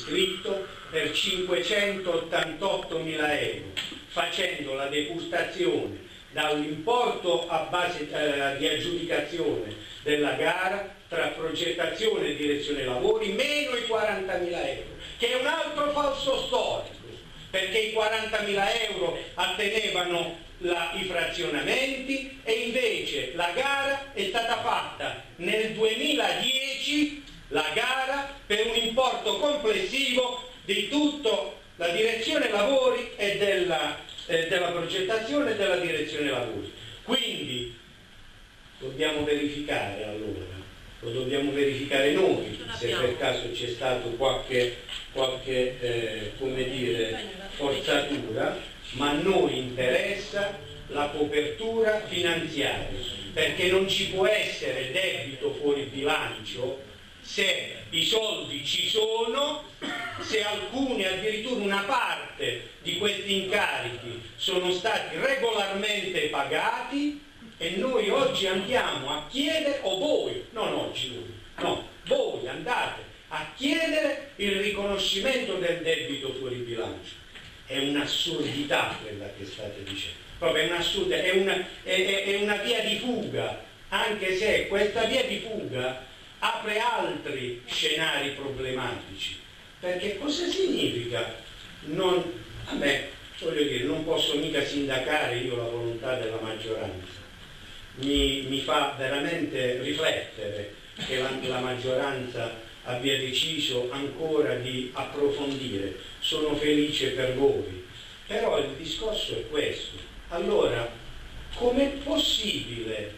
iscritto per 588.000 euro, facendo la decurtazione dall'importo a base di aggiudicazione della gara tra progettazione e direzione lavori meno i 40.000 euro, che è un altro falso storico, perché i 40.000 euro attenevano i frazionamenti e invece la gara è stata fatta nel 2010, la gara per un importo complessivo di tutto la direzione lavori e della progettazione e della direzione lavori. Quindi dobbiamo verificare allora, lo dobbiamo verificare noi se per caso c'è stato qualche come dire, forzatura, ma a noi interessa la copertura finanziaria, perché non ci può essere debito fuori bilancio se i soldi ci sono, se alcuni, addirittura una parte di questi incarichi sono stati regolarmente pagati, e noi oggi andiamo a chiedere, o voi, non oggi voi, no, voi andate a chiedere il riconoscimento del debito fuori bilancio. È un'assurdità quella che state dicendo, proprio è un'assurdità, è una via di fuga, anche se questa via di fuga apre altri scenari problematici, perché cosa significa a me, voglio dire, non posso mica sindacare io la volontà della maggioranza, mi fa veramente riflettere che la maggioranza abbia deciso ancora di approfondire. Sono felice per voi, però il discorso è questo. Allora, com'è possibile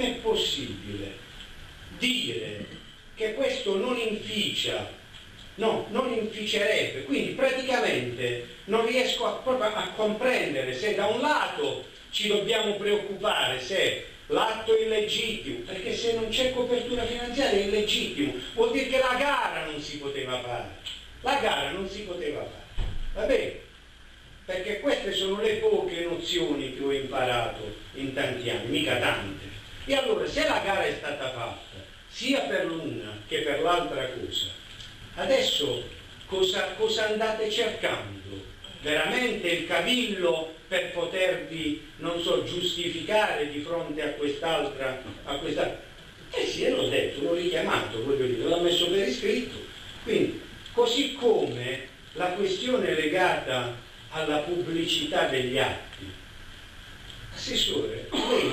dire che questo non inficia, no, non inficerebbe, quindi praticamente non riesco proprio a comprendere se da un lato ci dobbiamo preoccupare se l'atto è illegittimo, perché se non c'è copertura finanziaria è illegittimo, vuol dire che la gara non si poteva fare, va bene? Perché queste sono le poche nozioni che ho imparato in tanti anni, mica tante. E allora, se la gara è stata fatta sia per l'una che per l'altra cosa, adesso cosa andate cercando? Veramente il cavillo per potervi, non so, giustificare di fronte a quest'altra. Sì, l'ho detto, l'ho richiamato, voglio dire, l'ho messo per iscritto. Quindi, così come la questione legata alla pubblicità degli atti. Assessore,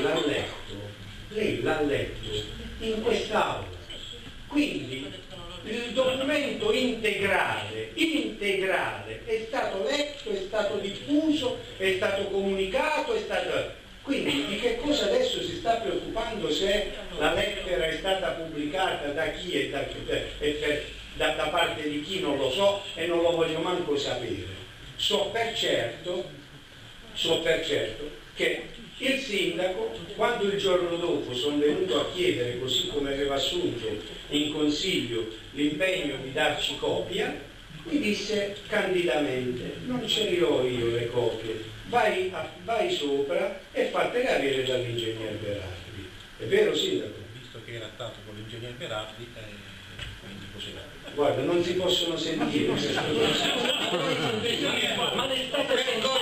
lei l'ha letto in quest'aula. Quindi il documento integrale è stato letto, è stato diffuso, è stato comunicato, quindi di che cosa adesso si sta preoccupando se la lettera è stata pubblicata da chi e da parte di chi non lo so e non lo voglio manco sapere. So per certo che il sindaco, quando il giorno dopo sono venuto a chiedere, così come aveva assunto in consiglio l'impegno di darci copia, mi disse candidamente: non ce li ho io le copie, vai sopra e fatele avere dall'ingegner Berardi. È vero, sindaco? Visto che era stato con l'ingegner Berardi, quindi così. Guarda, non si possono sentire queste cose. Ma le state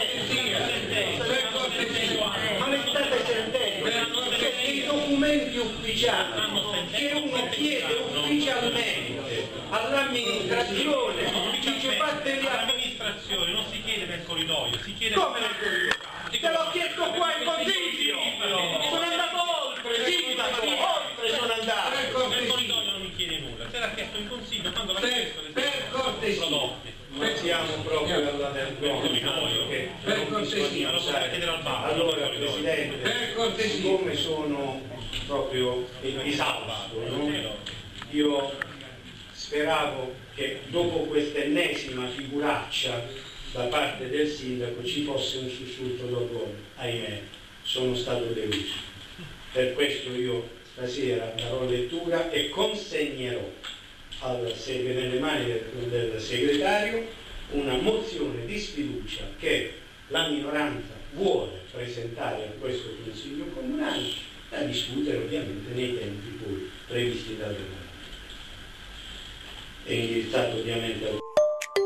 sentendo che i documenti ufficiali che uno chiede ufficialmente all'amministrazione dice fateli L'amministrazione non si chiede nel corridoio, si chiede come nel corridoio? Te l'ho chiesto qua in consiglio, sono andato oltre, sono andato. Nel corridoio non mi chiede nulla, se l'ha chiesto in consiglio quando l'ha chiesto per cortesia. prodotti. Non siamo proprio alla vergogna. Per cortesia. Allora, Presidente, siccome sono proprio esausto, no? Io speravo che dopo quest'ennesima figuraccia da parte del sindaco ci fosse un sussulto d'orgoglio. Ahimè, sono stato deluso. Per questo io stasera darò lettura e consegnerò nelle mani del segretario una mozione di sfiducia che la minoranza vuole presentare a questo Consiglio Comunale, da discutere ovviamente nei tempi poi previsti dal regolamento. È indirizzato ovviamente al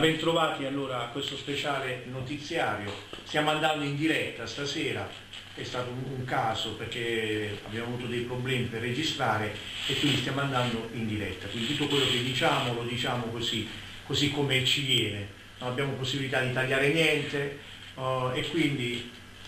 Bentrovati allora a questo speciale notiziario. Stiamo andando in diretta stasera, è stato un caso perché abbiamo avuto dei problemi per registrare e quindi stiamo andando in diretta. Quindi tutto quello che diciamo lo diciamo così come ci viene, non abbiamo possibilità di tagliare niente e quindi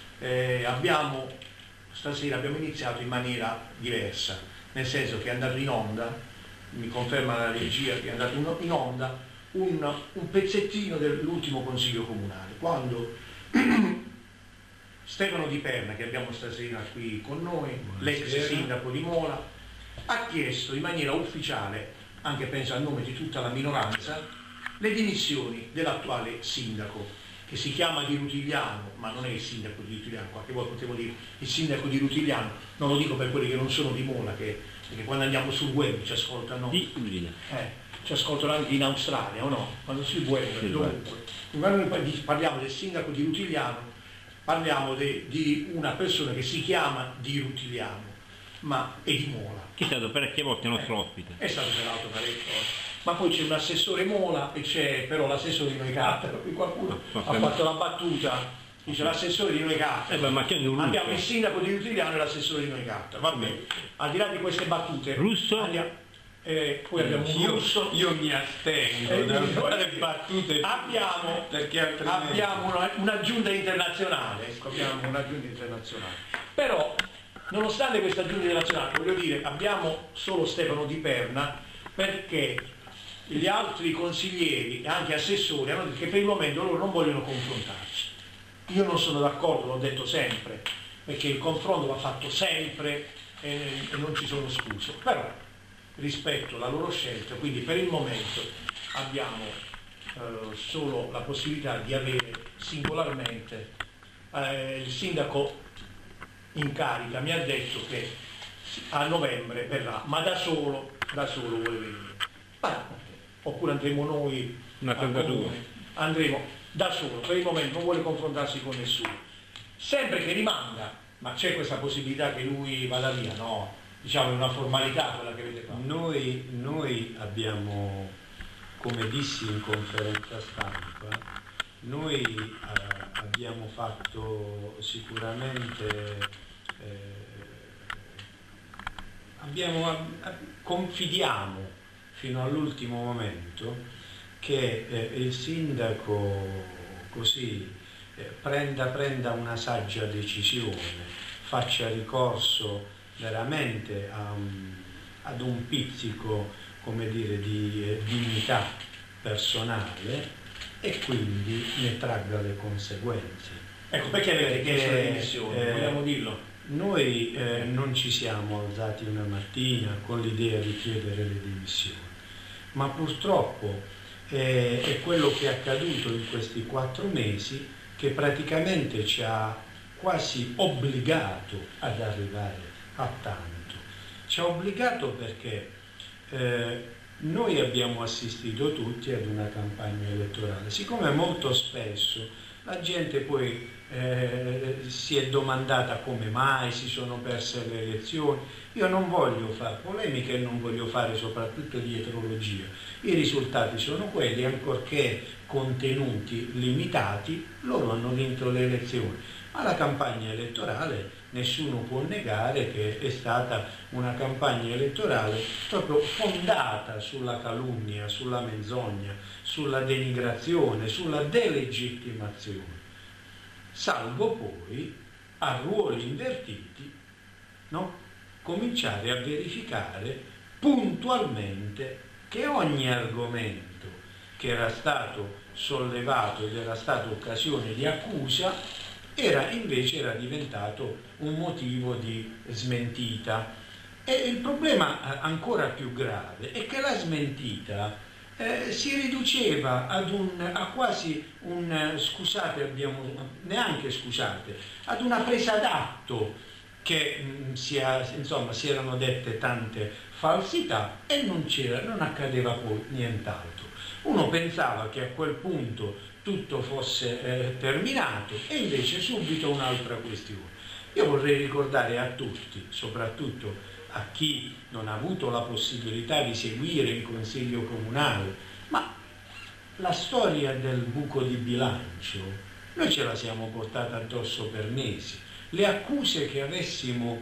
stasera abbiamo iniziato in maniera diversa, nel senso che è andato in onda, mi conferma la regia che è andato in onda un pezzettino dell'ultimo consiglio comunale, quando Stefano Di Perna, che abbiamo stasera qui con noi, l'ex sindaco di Mola, ha chiesto in maniera ufficiale, anche penso a nome di tutta la minoranza, le dimissioni dell'attuale sindaco, che si chiama Di Rutigliano, ma non è il sindaco di Rutigliano, qualche volta potevo dire il sindaco di Rutigliano, non lo dico per quelli che non sono di Mola, perché quando andiamo sul web ci ascoltano. Ci ascoltano anche in Australia, o no? Quando sul web, dovunque. Quando noi parliamo del sindaco di Rutigliano, parliamo di una persona che si chiama Di Rutigliano, ma è di Mola. Che è stato parecchie volte nostro ospite. È stato peraltro parecchie volte. Ma poi c'è un assessore Mola e c'è però l'assessore di Noicattaro. Qui qualcuno ha fatto la battuta, dice l'assessore di Noicattaro. Abbiamo il sindaco di Rutigliano e l'assessore di Noicattaro. Va bene. Al di là di queste battute, Russo? Poi abbiamo un russo. Io mi astengo da fare battute abbiamo un'aggiunta internazionale, però nonostante questa aggiunta internazionale, voglio dire, abbiamo solo Stefano Di Perna perché gli altri consiglieri e anche assessori hanno detto che per il momento loro non vogliono confrontarci. Io non sono d'accordo, l'ho detto sempre, perché il confronto va fatto sempre e non ci sono scuse, però rispetto alla loro scelta, quindi per il momento abbiamo solo la possibilità di avere singolarmente il sindaco in carica mi ha detto che a novembre verrà, ma da solo vuole venire. Oppure andremo noi andremo da solo, per il momento non vuole confrontarsi con nessuno, sempre che rimanga, ma c'è questa possibilità che lui vada via? No. Diciamo è una formalità quella che avete fatto. Noi abbiamo, come dissi in conferenza stampa, noi abbiamo fatto sicuramente, confidiamo fino all'ultimo momento che il sindaco così prenda una saggia decisione, faccia ricorso veramente ad un pizzico, come dire, di dignità personale e quindi ne tragga le conseguenze. Ecco, perché avete chiesto le dimissioni? Vogliamo dirlo? Noi non ci siamo alzati una mattina con l'idea di chiedere le dimissioni, ma purtroppo è quello che è accaduto in questi 4 mesi che praticamente ci ha quasi obbligato ad arrivare a tanto. Ci ha obbligato perché noi abbiamo assistito tutti ad una campagna elettorale. Siccome molto spesso la gente poi si è domandata come mai si sono perse le elezioni, io non voglio fare polemiche e non voglio fare soprattutto dietrologia. I risultati sono quelli, ancorché contenuti limitati, loro hanno vinto le elezioni. Ma la campagna elettorale nessuno può negare che è stata una campagna elettorale proprio fondata sulla calunnia, sulla menzogna, sulla denigrazione, sulla delegittimazione, salvo poi a ruoli invertiti, no? Cominciare a verificare puntualmente che ogni argomento che era stato sollevato ed era stato occasione di accusa era diventato un motivo di smentita. E il problema ancora più grave è che la smentita si riduceva a quasi ad una presa d'atto che si erano dette tante falsità e non accadeva poi nient'altro. Uno pensava che a quel punto tutto fosse terminato e invece subito un'altra questione. Io vorrei ricordare a tutti, soprattutto a chi non ha avuto la possibilità di seguire il Consiglio Comunale, ma la storia del buco di bilancio, noi ce la siamo portata addosso per mesi. Le accuse che avessimo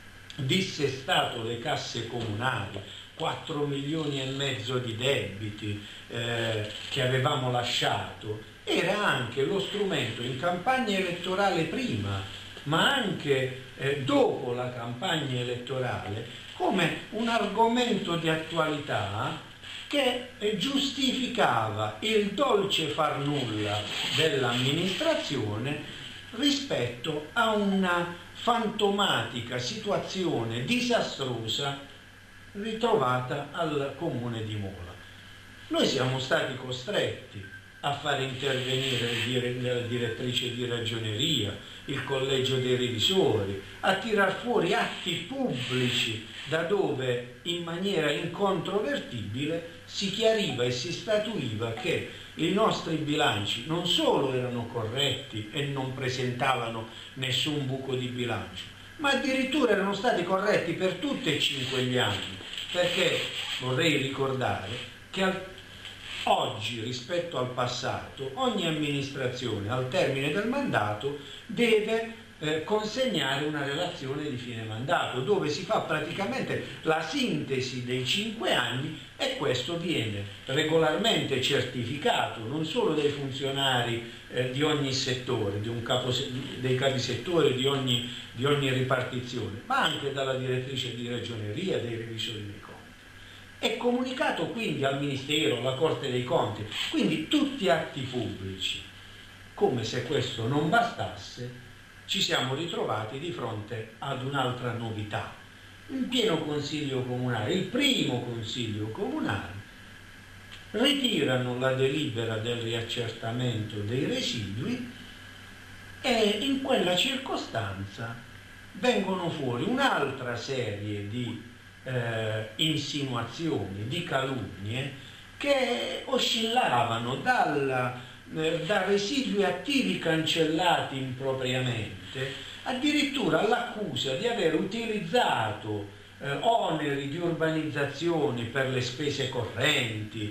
dissestato le casse comunali, 4 milioni e mezzo di debiti che avevamo lasciato, era anche lo strumento in campagna elettorale prima, ma anche dopo la campagna elettorale, come un argomento di attualità che giustificava il dolce far nulla dell'amministrazione rispetto a una fantomatica situazione disastrosa ritrovata al comune di Mola. Noi siamo stati costretti a far intervenire la direttrice di ragioneria, il collegio dei revisori, a tirar fuori atti pubblici da dove in maniera incontrovertibile si chiariva e si statuiva che i nostri bilanci non solo erano corretti e non presentavano nessun buco di bilancio, ma addirittura erano stati corretti per tutti e 5 gli anni, perché vorrei ricordare che oggi, rispetto al passato, ogni amministrazione al termine del mandato deve consegnare una relazione di fine mandato, dove si fa praticamente la sintesi dei 5 anni, e questo viene regolarmente certificato non solo dai funzionari di ogni settore, dei capisettore di ogni ripartizione, ma anche dalla direttrice di ragioneria, dei revisori dei conti. È comunicato quindi al Ministero, alla Corte dei Conti, quindi tutti atti pubblici. Come se questo non bastasse, ci siamo ritrovati di fronte ad un'altra novità. In pieno consiglio comunale, il primo consiglio comunale, ritirano la delibera del riaccertamento dei residui e in quella circostanza vengono fuori un'altra serie di insinuazioni, di calunnie che oscillavano da residui attivi cancellati impropriamente, addirittura all'accusa di aver utilizzato oneri di urbanizzazione per le spese correnti,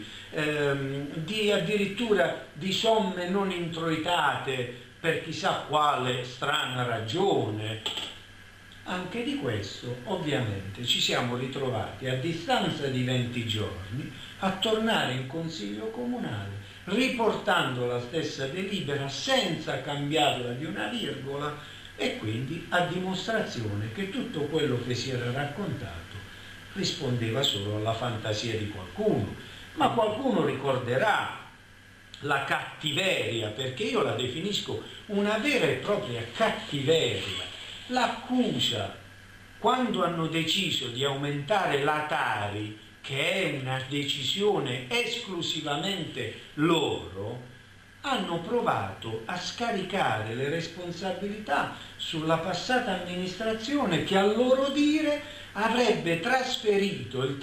addirittura di somme non introitate per chissà quale strana ragione. Anche di questo ovviamente ci siamo ritrovati a distanza di 20 giorni a tornare in consiglio comunale riportando la stessa delibera senza cambiarla di una virgola, e quindi a dimostrazione che tutto quello che si era raccontato rispondeva solo alla fantasia di qualcuno. Ma qualcuno ricorderà la cattiveria, perché io la definisco una vera e propria cattiveria. L'accusa, quando hanno deciso di aumentare la Tari, che è una decisione esclusivamente loro, hanno provato a scaricare le responsabilità sulla passata amministrazione, che a loro dire avrebbe trasferito il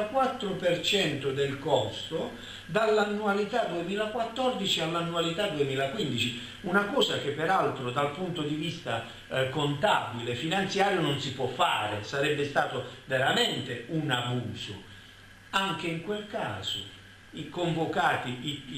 34% del costo dall'annualità 2014 all'annualità 2015, una cosa che peraltro dal punto di vista contabile, finanziario non si può fare, sarebbe stato veramente un abuso. Anche in quel caso, convocati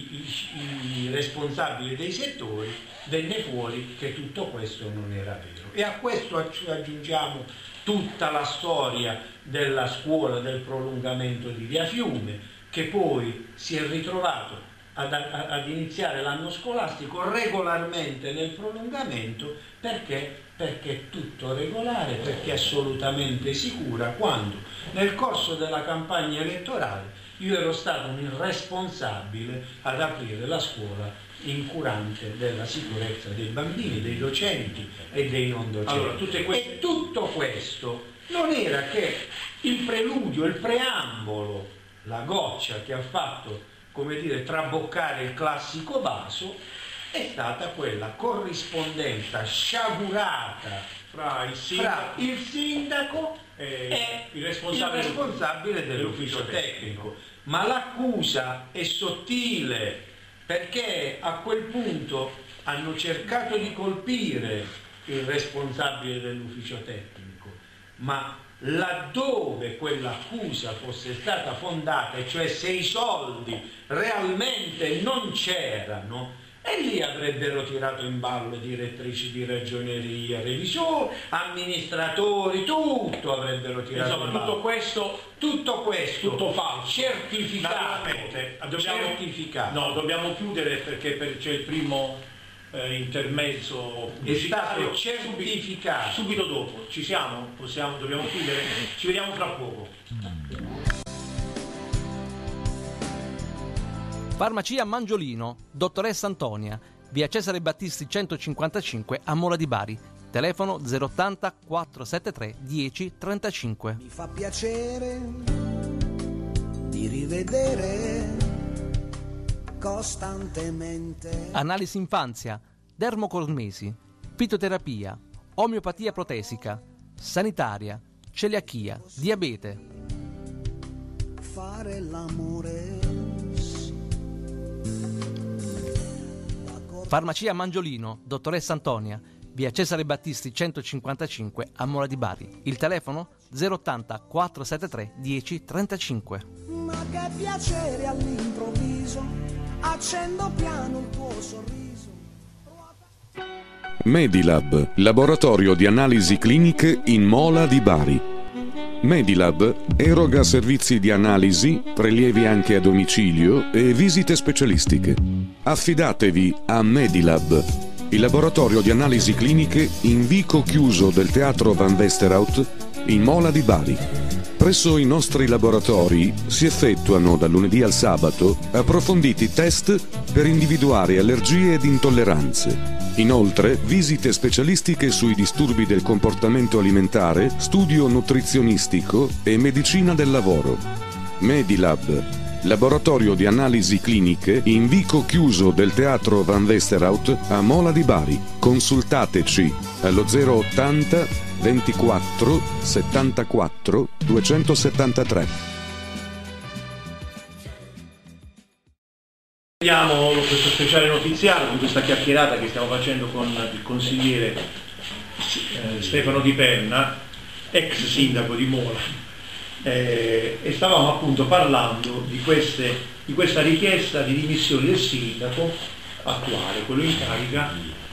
i responsabili dei settori, venne fuori che tutto questo non era vero. E a questo aggiungiamo tutta la storia della scuola del prolungamento di Via Fiume, che poi si è ritrovato ad iniziare l'anno scolastico regolarmente nel prolungamento, perché è tutto regolare, perché è assolutamente sicura, quando nel corso della campagna elettorale io ero stato un irresponsabile ad aprire la scuola incurante della sicurezza dei bambini, dei docenti e dei non docenti. Allora, E tutto questo non era che il preludio, il preambolo, la goccia che ha fatto, come dire, traboccare il classico vaso, è stata quella corrispondenza sciagurata fra il sindaco e il responsabile dell'ufficio tecnico. Ma l'accusa è sottile, perché a quel punto hanno cercato di colpire il responsabile dell'ufficio tecnico, ma laddove quell'accusa fosse stata fondata, e cioè se i soldi realmente non c'erano, e lì avrebbero tirato in ballo direttrici di ragioneria, revisori, amministratori, tutto avrebbero tirato in ballo. Tutto questo, tutto falso, certificato. Dobbiamo chiudere perché c'è il primo intermezzo. È stato certificato. Subito dopo, ci siamo? Dobbiamo chiudere? Ci vediamo fra poco. Farmacia Mangiolino, dottoressa Antonia, via Cesare Battisti 155 a Mola di Bari. Telefono 080 473 10 35. Mi fa piacere di rivedere costantemente. Analisi infanzia, dermocosmesi, fitoterapia, omeopatia protesica, sanitaria, celiachia, diabete. Fare l'amore. Farmacia Mangiolino, dottoressa Antonia, via Cesare Battisti 155 a Mola di Bari. Il telefono 080 473 10 35. Ma che piacere all'improvviso, accendo piano il tuo sorriso. Medilab, laboratorio di analisi cliniche in Mola di Bari. Medilab eroga servizi di analisi, prelievi anche a domicilio e visite specialistiche. Affidatevi a Medilab, il laboratorio di analisi cliniche in vico chiuso del Teatro Van Westerhout in Mola di Bari. Presso i nostri laboratori si effettuano dal lunedì al sabato approfonditi test per individuare allergie ed intolleranze. Inoltre, visite specialistiche sui disturbi del comportamento alimentare, studio nutrizionistico e medicina del lavoro. Medilab, laboratorio di analisi cliniche in vico chiuso del Teatro Van Westerhout a Mola di Bari. Consultateci allo 080 24 74 273. Vediamo questo speciale notiziario con questa chiacchierata che stiamo facendo con il consigliere Stefano Di Penna, ex sindaco di Mola, e stavamo appunto parlando di questa richiesta di dimissioni del sindaco attuale, quello in carica,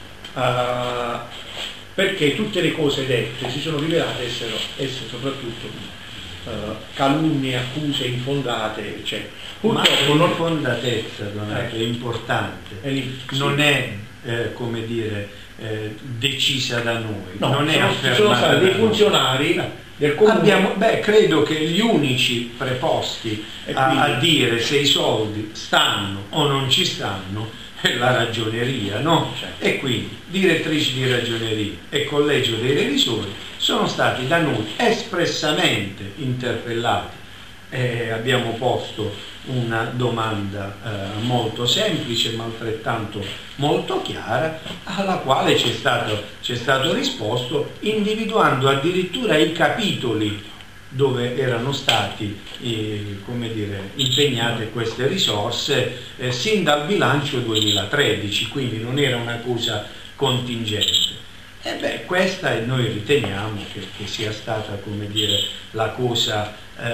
perché tutte le cose dette si sono rivelate essere soprattutto calunnie, accuse infondate, eccetera. Purtroppo l'infondatezza, Donato, è importante, non è come dire decisa da noi, non è affermata. Ci sono stati dei funzionari del comune. Credo che gli unici preposti a dire se i soldi stanno o non ci stanno è la ragioneria, no? E quindi direttrici di ragioneria e collegio dei revisori sono stati da noi espressamente interpellati. Abbiamo posto una domanda molto semplice ma altrettanto molto chiara, alla quale c'è stato risposto individuando addirittura i capitoli dove erano stati impegnate queste risorse sin dal bilancio 2013, quindi non era una cosa contingente. Questa noi riteniamo che sia stata la cosa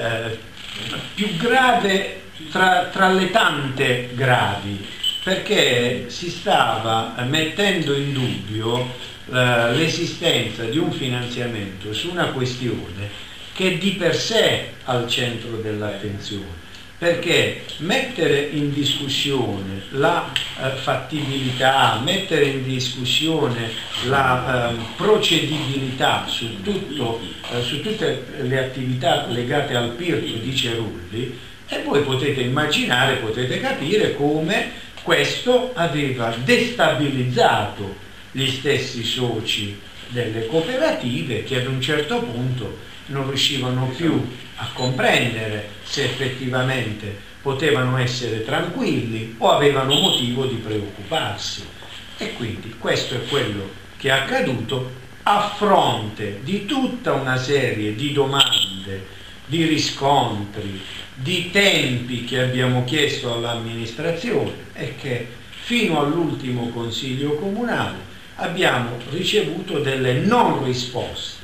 più grave tra le tante gravi, perché si stava mettendo in dubbio l'esistenza di un finanziamento su una questione che è di per sé al centro dell'attenzione, perché mettere in discussione la fattibilità, mettere in discussione la procedibilità su tutte le attività legate al PIRT di Cerulli, e voi potete immaginare, potete capire come questo aveva destabilizzato gli stessi soci delle cooperative, che ad un certo punto non riuscivano più a comprendere se effettivamente potevano essere tranquilli o avevano motivo di preoccuparsi. E quindi questo è quello che è accaduto a fronte di tutta una serie di domande, di riscontri, di tempi che abbiamo chiesto all'amministrazione e che fino all'ultimo consiglio comunale abbiamo ricevuto delle non risposte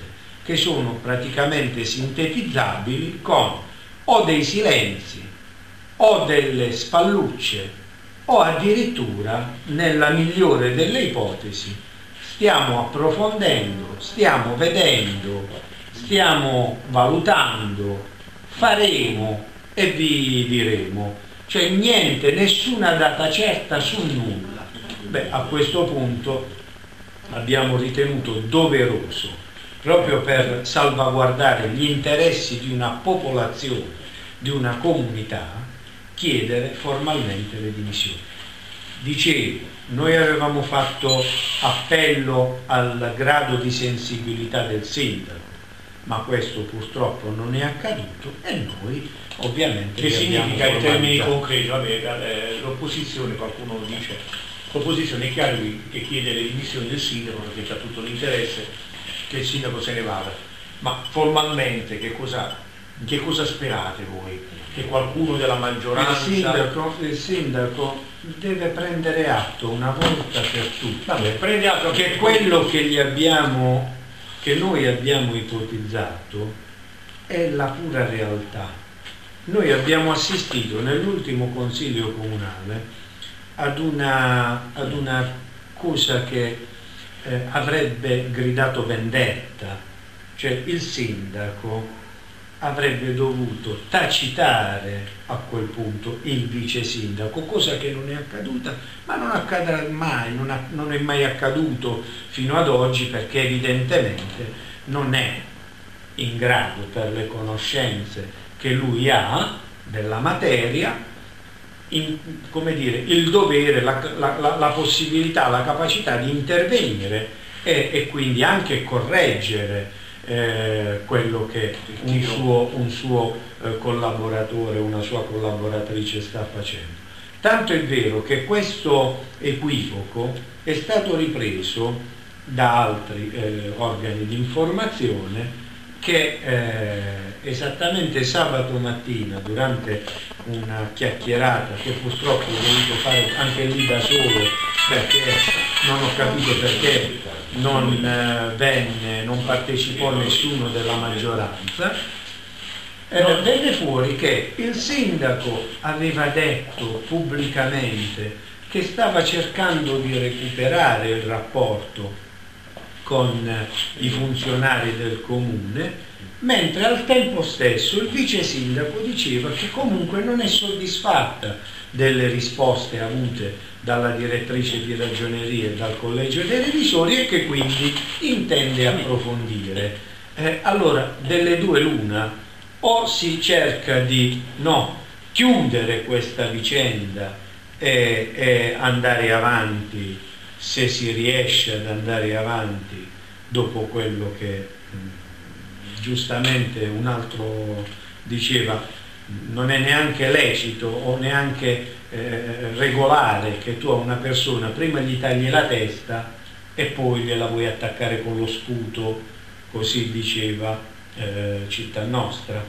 che sono praticamente sintetizzabili con o dei silenzi o delle spallucce o addirittura, nella migliore delle ipotesi, stiamo approfondendo, stiamo vedendo, stiamo valutando, faremo e vi diremo. Cioè niente, nessuna data certa su nulla. Beh, a questo punto abbiamo ritenuto doveroso, proprio per salvaguardare gli interessi di una popolazione, di una comunità, chiedere formalmente le dimissioni. Dicevo, noi avevamo fatto appello al grado di sensibilità del sindaco, ma questo purtroppo non è accaduto e noi ovviamente... Che significa in termini concreti? L'opposizione, qualcuno dice, l'opposizione è chiaro che chiede le dimissioni del sindaco perché c'ha tutto l'interesse che il sindaco se ne vada, ma formalmente che cosa sperate voi? Che qualcuno della maggioranza... Il sindaco deve prendere atto una volta per tutte. Vabbè, prende atto che quello che noi abbiamo ipotizzato è la pura realtà. Noi abbiamo assistito nell'ultimo consiglio comunale ad una cosa che avrebbe gridato vendetta, cioè il sindaco avrebbe dovuto tacitare a quel punto il vice sindaco, cosa che non è accaduta, ma non accadrà mai, non è mai accaduto fino ad oggi, perché evidentemente non è in grado, per le conoscenze che lui ha della materia, come dire, il dovere, la possibilità, la capacità di intervenire e quindi anche correggere quello che un suo collaboratore, una sua collaboratrice sta facendo. Tanto è vero che questo equivoco è stato ripreso da altri organi di informazione che esattamente sabato mattina, durante una chiacchierata che purtroppo ho dovuto fare anche lì da solo, perché non ho capito perché non partecipò nessuno della maggioranza, venne fuori che il sindaco aveva detto pubblicamente che stava cercando di recuperare il rapporto con i funzionari del comune, mentre al tempo stesso il vice sindaco diceva che comunque non è soddisfatta delle risposte avute dalla direttrice di ragioneria e dal collegio dei revisori e che quindi intende approfondire. Allora, delle due l'una, o si cerca di chiudere questa vicenda e andare avanti, se si riesce ad andare avanti dopo quello che giustamente un altro diceva, non è neanche lecito o neanche regolare che tu a una persona prima gli tagli la testa e poi gliela vuoi attaccare con lo sputo, così diceva Città Nostra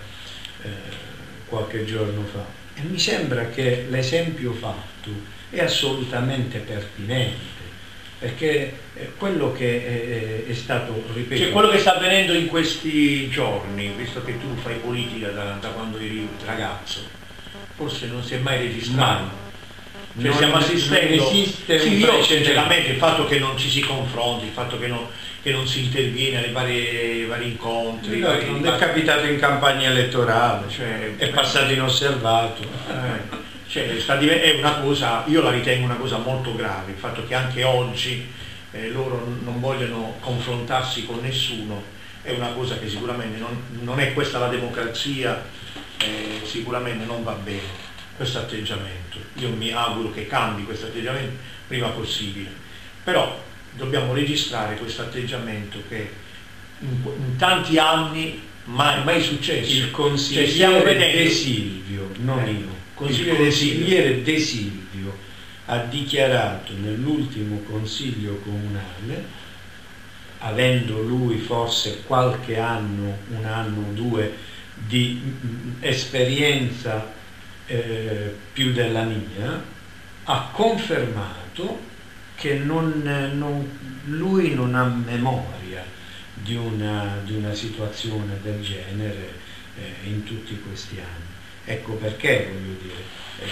qualche giorno fa. E mi sembra che l'esempio fatto è assolutamente pertinente, perché quello che è stato ripetuto, cioè quello che sta avvenendo in questi giorni, visto che tu fai politica da quando eri ragazzo, forse non si è mai registrato. Cioè stiamo assistendo, io sinceramente il fatto che non ci si confronti, il fatto che non si interviene ai vari incontri, non è capitato in campagna elettorale, cioè è passato inosservato. Cioè, è una cosa, io la ritengo una cosa molto grave, il fatto che anche oggi loro non vogliono confrontarsi con nessuno, è una cosa che sicuramente non è questa la democrazia, sicuramente non va bene questo atteggiamento. Io mi auguro che cambi questo atteggiamento prima possibile, però dobbiamo registrare questo atteggiamento che in tanti anni mai successo. Il consigliere De Silvio, non io. Il consigliere De Silvio ha dichiarato nell'ultimo consiglio comunale, avendo lui forse qualche anno, un anno o due di esperienza più della mia, ha confermato che lui non ha memoria di una situazione del genere in tutti questi anni. Ecco perché, voglio dire,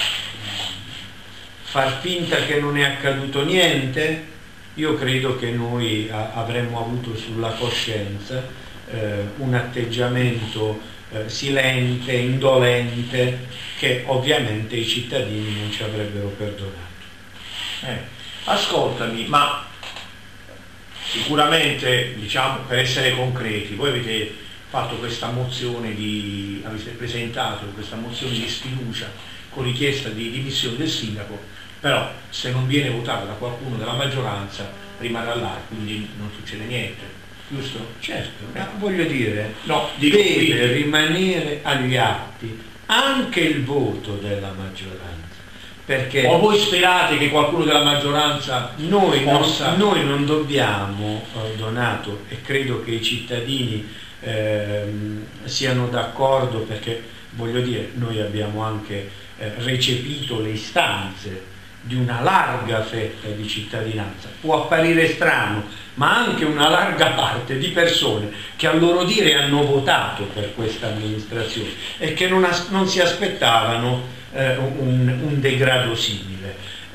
far finta che non è accaduto niente, io credo che noi avremmo avuto sulla coscienza un atteggiamento silente, indolente, che ovviamente i cittadini non ci avrebbero perdonato. Ascoltami, ma sicuramente, diciamo, per essere concreti, voi avete fatto questa mozione avete presentato questa mozione di sfiducia con richiesta di dimissione del sindaco, però se non viene votata da qualcuno della maggioranza rimarrà là, quindi non succede niente, giusto? Certo, ma voglio dire, deve rimanere agli atti anche il voto della maggioranza, perché o voi sperate che qualcuno della maggioranza noi possa... noi non dobbiamo, Donato, e credo che i cittadini siano d'accordo, perché voglio dire, noi abbiamo anche recepito le istanze di una larga fetta di cittadinanza, può apparire strano, ma anche una larga parte di persone che a loro dire hanno votato per questa amministrazione e che non si aspettavano un degrado simile.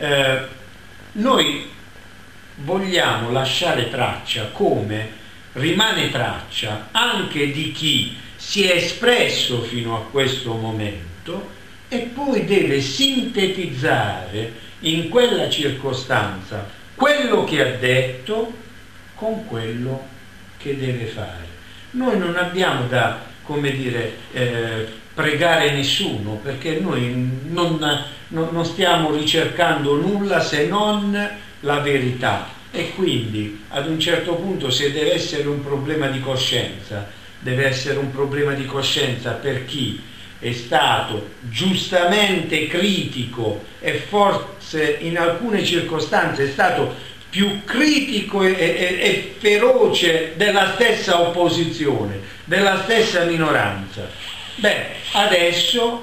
Noi vogliamo lasciare traccia, come rimane traccia anche di chi si è espresso fino a questo momento e poi deve sintetizzare in quella circostanza quello che ha detto con quello che deve fare. Noi non abbiamo da, come dire, pregare nessuno, perché noi non stiamo ricercando nulla se non la verità. E quindi ad un certo punto, se deve essere un problema di coscienza, deve essere un problema di coscienza per chi è stato giustamente critico e forse in alcune circostanze è stato più critico e feroce della stessa opposizione, della stessa minoranza. Beh, adesso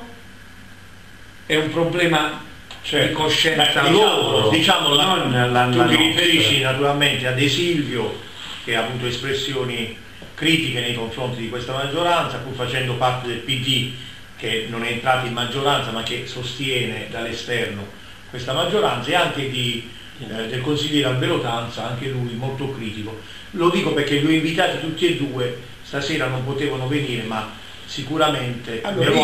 è un problema di coscienza loro, diciamo, non tu ti riferisci naturalmente a De Silvio, che ha avuto espressioni critiche nei confronti di questa maggioranza, pur facendo parte del PD, che non è entrato in maggioranza ma che sostiene dall'esterno questa maggioranza, e anche del consigliere Alberotanza, anche lui molto critico. Lo dico perché li ho invitati tutti e due, stasera non potevano venire, ma sicuramente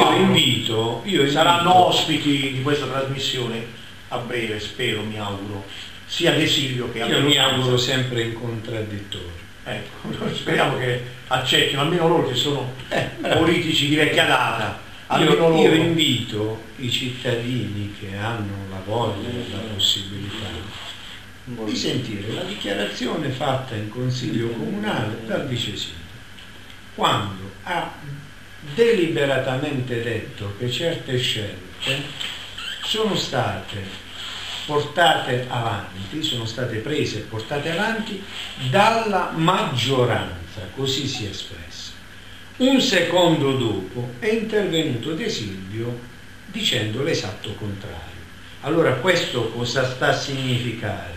saranno ospiti di questa trasmissione a breve, spero, mi auguro, sia De Silvio che Alberotanza. Io mi auguro sempre in contraddittorio. Ecco, speriamo che accettino, almeno loro che sono politici di vecchia data. Io invito i cittadini che hanno la voglia e la possibilità di sentire la dichiarazione fatta in Consiglio Comunale dal vice sindaco, quando ha deliberatamente detto che certe scelte sono state portate avanti, sono state prese e portate avanti dalla maggioranza, così si è espressa. Un secondo dopo è intervenuto De Silvio dicendo l'esatto contrario. Allora questo cosa sta a significare?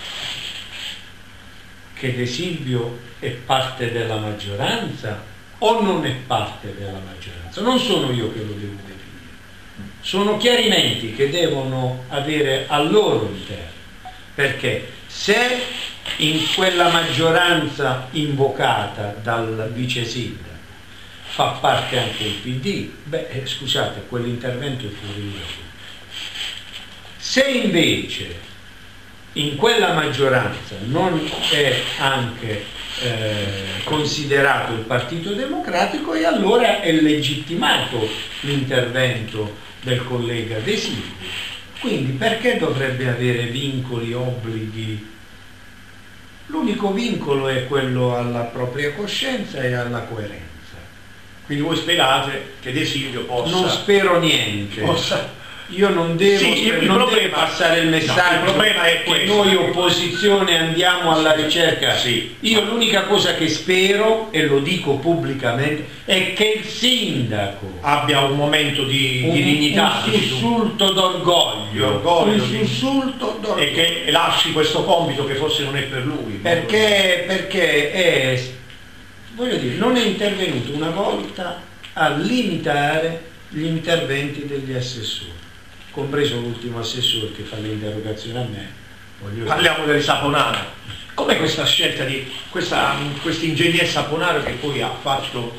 Che De Silvio è parte della maggioranza o non è parte della maggioranza? Non sono io che lo devo definire, sono chiarimenti che devono avere al loro interno, perché se in quella maggioranza invocata dal vice sindaco fa parte anche il PD, scusate, quell'intervento è fuori luogo. Se invece in quella maggioranza non è anche considerato il Partito Democratico, e allora è legittimato l'intervento del collega De Silvio. Quindi perché dovrebbe avere vincoli, obblighi? L'unico vincolo è quello alla propria coscienza e alla coerenza. Quindi voi sperate che De Silvio possa... Non spero niente. io non devo, Sì, non deve passare il messaggio, il problema è che questo. noi opposizione andiamo alla ricerca. Sì. Io l'unica cosa che spero, e lo dico pubblicamente, è che il sindaco abbia un momento di dignità, un sussulto d'orgoglio, un sussulto d'orgoglio, e che lasci questo compito che forse non è per lui. perché è, voglio dire, non è intervenuto una volta a limitare gli interventi degli assessori, compreso l'ultimo assessore che fa le interrogazioni a me. Parliamo del Saponaro. Com'è questa scelta di questa ingegner Saponaro che poi ha fatto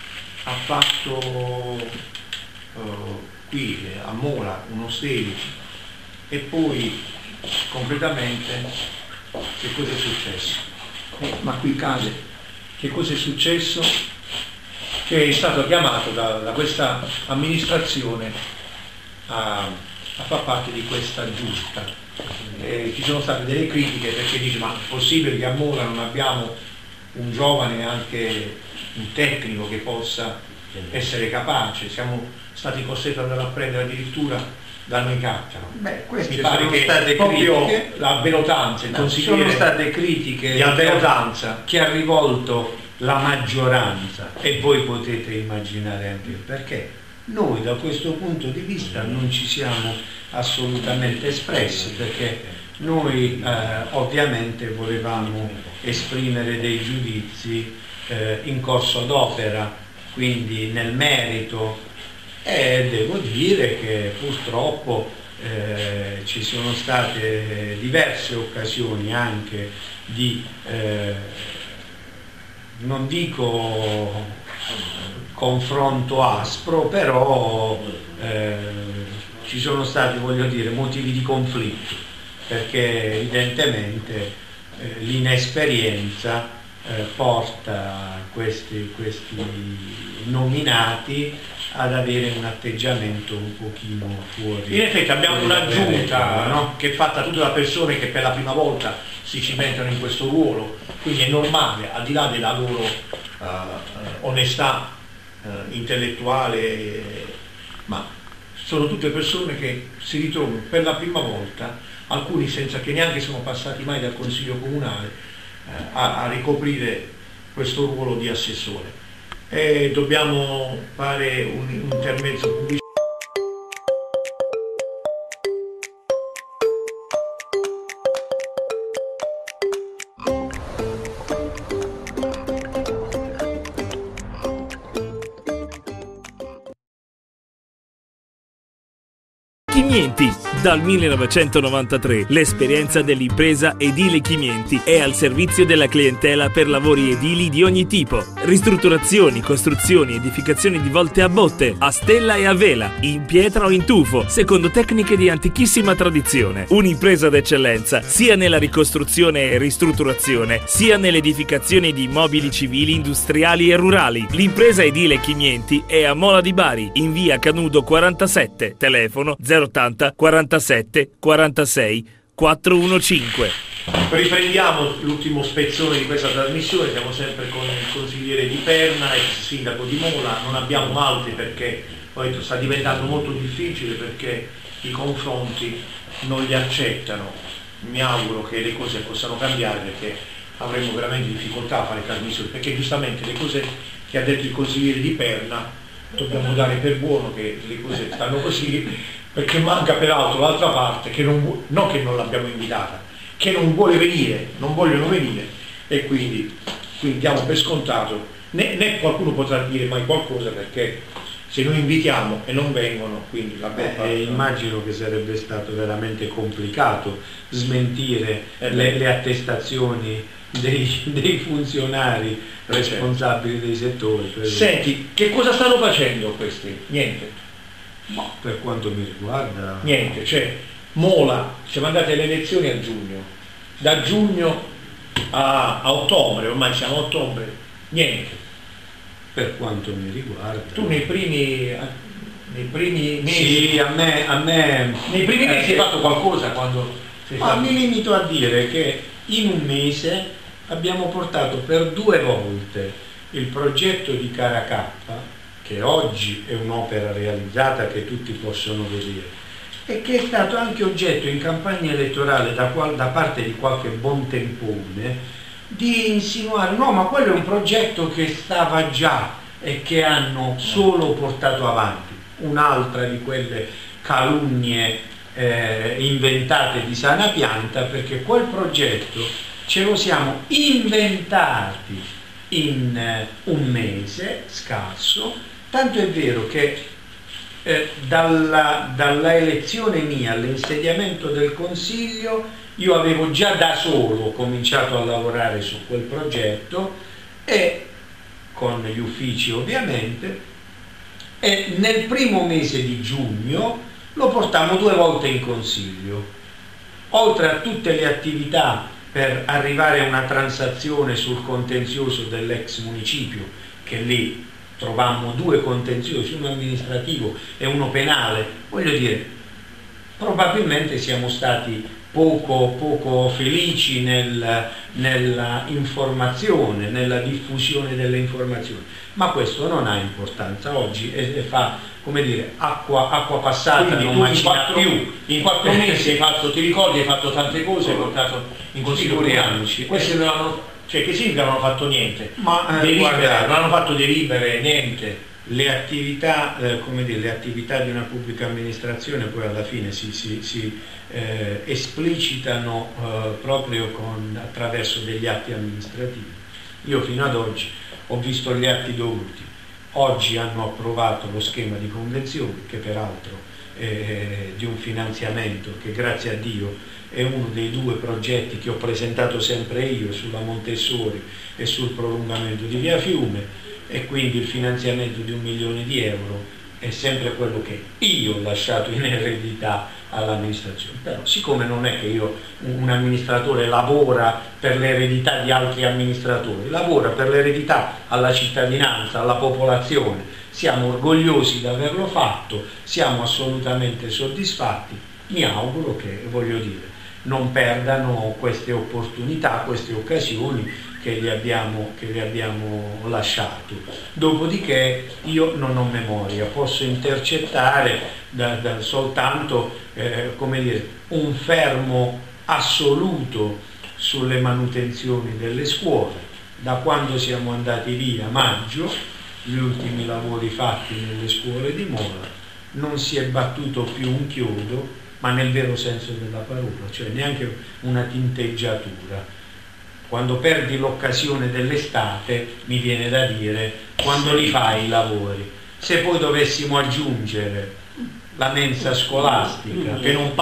qui a Mola uno steli e poi concretamente che cosa è successo? Ma qui cade. Che cosa è successo? Che è stato chiamato da questa amministrazione a far parte di questa giunta. Ci sono state delle critiche perché dice ma è possibile che a Mola non abbiamo un giovane, anche un tecnico che possa essere capace, siamo stati costretti ad andare a prendere addirittura da noi Cattaro. Beh, queste Mi pare sono che state proprio critiche, la Belotanza, il consigliere sono state critiche di Albelotanza che ha rivolto la maggioranza, e voi potete immaginare anche perché. Noi da questo punto di vista non ci siamo assolutamente espressi, perché noi ovviamente volevamo esprimere dei giudizi in corso d'opera, quindi nel merito, e devo dire che purtroppo ci sono state diverse occasioni anche di non dico confronto aspro, però ci sono stati, voglio dire, motivi di conflitto, perché evidentemente l'inesperienza porta questi nominati ad avere un atteggiamento un pochino fuori. In effetti abbiamo una giunta, no? che è fatta tutta da persone che per la prima volta si cimentano in questo ruolo, quindi è normale, al di là della loro onestà intellettuale, ma sono tutte persone che si ritrovano per la prima volta, alcuni senza che neanche sono passati mai dal Consiglio Comunale, a ricoprire questo ruolo di assessore. E dobbiamo fare un intermezzo pubblicitario. Chimienti. Dal 1993 l'esperienza dell'impresa Edile Chimienti è al servizio della clientela per lavori edili di ogni tipo. Ristrutturazioni, costruzioni, edificazioni di volte a botte, a stella e a vela, in pietra o in tufo, secondo tecniche di antichissima tradizione. Un'impresa d'eccellenza sia nella ricostruzione e ristrutturazione, sia nell'edificazione di immobili civili, industriali e rurali. L'impresa Edile Chimienti è a Mola di Bari, in via Canudo 47, telefono 080 47 46 415. Riprendiamo l'ultimo spezzone di questa trasmissione, siamo sempre con il consigliere di Perna, ex sindaco di Mola, non abbiamo altri perché poi sta diventando molto difficile perché i confronti non li accettano. Mi auguro che le cose possano cambiare perché avremo veramente difficoltà a fare trasmissioni, perché giustamente le cose che ha detto il consigliere di Perna dobbiamo dare per buono che le cose stanno così, perché manca peraltro l'altra parte che non che non l'abbiamo invitata, che non vuole venire, non vogliono venire, e quindi diamo per scontato, né qualcuno potrà dire mai qualcosa, perché se noi invitiamo e non vengono, quindi la colpa... immagino che sarebbe stato veramente complicato smentire le attestazioni dei funzionari responsabili dei settori. Senti, che cosa stanno facendo questi? Niente. Ma per quanto mi riguarda... Niente, cioè Mola, siamo andati alle elezioni a giugno, da giugno a ottobre, ormai siamo a ottobre, niente. Per quanto mi riguarda... Tu nei primi mesi... Sì, a me nei primi mesi hai fatto qualcosa quando... Ma mi limito a dire che in un mese abbiamo portato per 2 volte il progetto di Caracappa, che oggi è un'opera realizzata che tutti possono vedere, e che è stato anche oggetto in campagna elettorale da parte di qualche buontempone di insinuare no, ma quello è un progetto che stava già e che hanno solo portato avanti. Un'altra di quelle calunnie inventate di sana pianta, perché quel progetto ce lo siamo inventati in un mese scarso, tanto è vero che dalla elezione mia all'insediamento del Consiglio io avevo già da solo cominciato a lavorare su quel progetto, e con gli uffici ovviamente, e nel primo mese di giugno lo portammo 2 volte in Consiglio. Oltre a tutte le attività per arrivare a una transazione sul contenzioso dell'ex municipio, che lì trovammo 2 contenziosi, uno amministrativo e uno penale, voglio dire, probabilmente siamo stati poco felici nella informazione, nella diffusione delle informazioni, ma questo non ha importanza oggi e fa, come dire, acqua passata. Quindi non macina più. In 4 mesi hai fatto, ti ricordi, hai fatto tante cose, hai portato in consiglio Figuriamoci. Questi non hanno, cioè che significa non hanno fatto niente? Ma Delibere, non hanno fatto delibere, niente. Le attività, le attività di una pubblica amministrazione poi alla fine si esplicitano proprio attraverso degli atti amministrativi. Io fino ad oggi ho visto gli atti dovuti. Oggi hanno approvato lo schema di convenzione, che peraltro di un finanziamento che grazie a Dio è uno dei 2 progetti che ho presentato sempre io sulla Montessori e sul prolungamento di Via Fiume, e quindi il finanziamento di 1 milione di euro è sempre quello che io ho lasciato in eredità all'amministrazione. Però siccome non è che un amministratore lavora per l'eredità di altri amministratori, lavora per l'eredità alla cittadinanza, alla popolazione, siamo orgogliosi di averlo fatto, siamo assolutamente soddisfatti, mi auguro che, voglio dire, non perdano queste opportunità, queste occasioni che li abbiamo lasciato. Dopodiché io non ho memoria, posso intercettare soltanto un fermo assoluto sulle manutenzioni delle scuole. Da quando siamo andati via, maggio, gli ultimi lavori fatti nelle scuole di Mola, non si è battuto più un chiodo, ma nel vero senso della parola, cioè neanche una tinteggiatura. Quando perdi l'occasione dell'estate, mi viene da dire, quando li fai i lavori. Se poi dovessimo aggiungere la mensa scolastica che non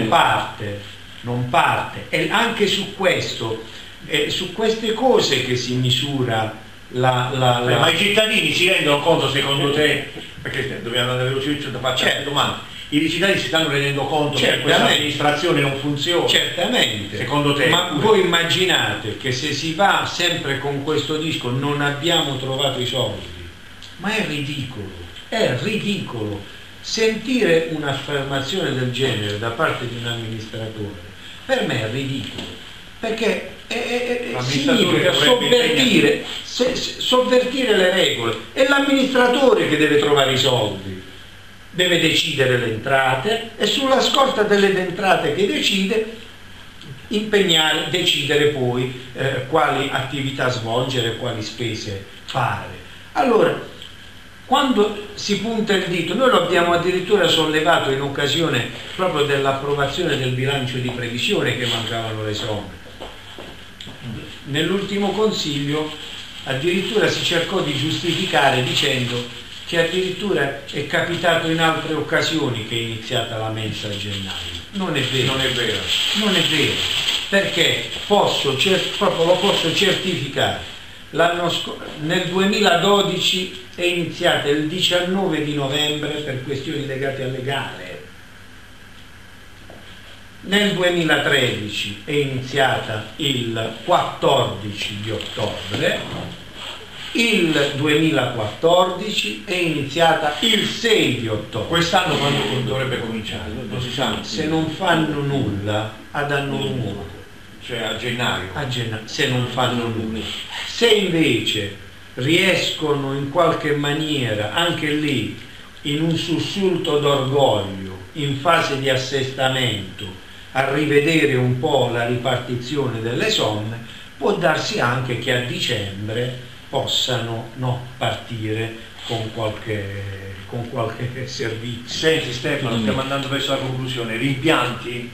parte, e anche su questo, su queste cose che si misura ma i cittadini si rendono conto, secondo te, perché dobbiamo andare velocemente da fare domande, i cittadini si stanno rendendo conto che questa amministrazione non funziona? Certamente. Secondo te? Ma voi immaginate che se si va sempre con questo disco non abbiamo trovato i soldi? Ma è ridicolo. Sentire un'affermazione del genere da parte di un amministratore, per me è ridicolo, perché significa sovvertire le regole. È l'amministratore che deve trovare i soldi. Deve decidere le entrate e sulla scorta delle entrate che decide decidere poi quali attività svolgere, quali spese fare. Allora, quando si punta il dito, noi lo abbiamo addirittura sollevato in occasione proprio dell'approvazione del bilancio di previsione, che mancavano le somme. Nell'ultimo consiglio addirittura si cercò di giustificare dicendo che addirittura è capitato in altre occasioni che è iniziata la mensa a gennaio. Non è vero, perché proprio lo posso certificare. Nel 2012 è iniziata il 19 di novembre per questioni legate alle gare. Nel 2013 è iniziata il 14 di ottobre. Il 2014 è iniziata il 6 di ottobre. Quest'anno quando dovrebbe cominciare? Non si sa. Se non fanno nulla ad anno nuovo, cioè a gennaio. Se non fanno nulla. Se invece riescono in qualche maniera, anche lì, in un sussulto d'orgoglio, in fase di assestamento a rivedere un po' la ripartizione delle somme, può darsi anche che a dicembre possano partire con qualche servizio. Senti Stefano, stiamo andando verso la conclusione. Rimpianti?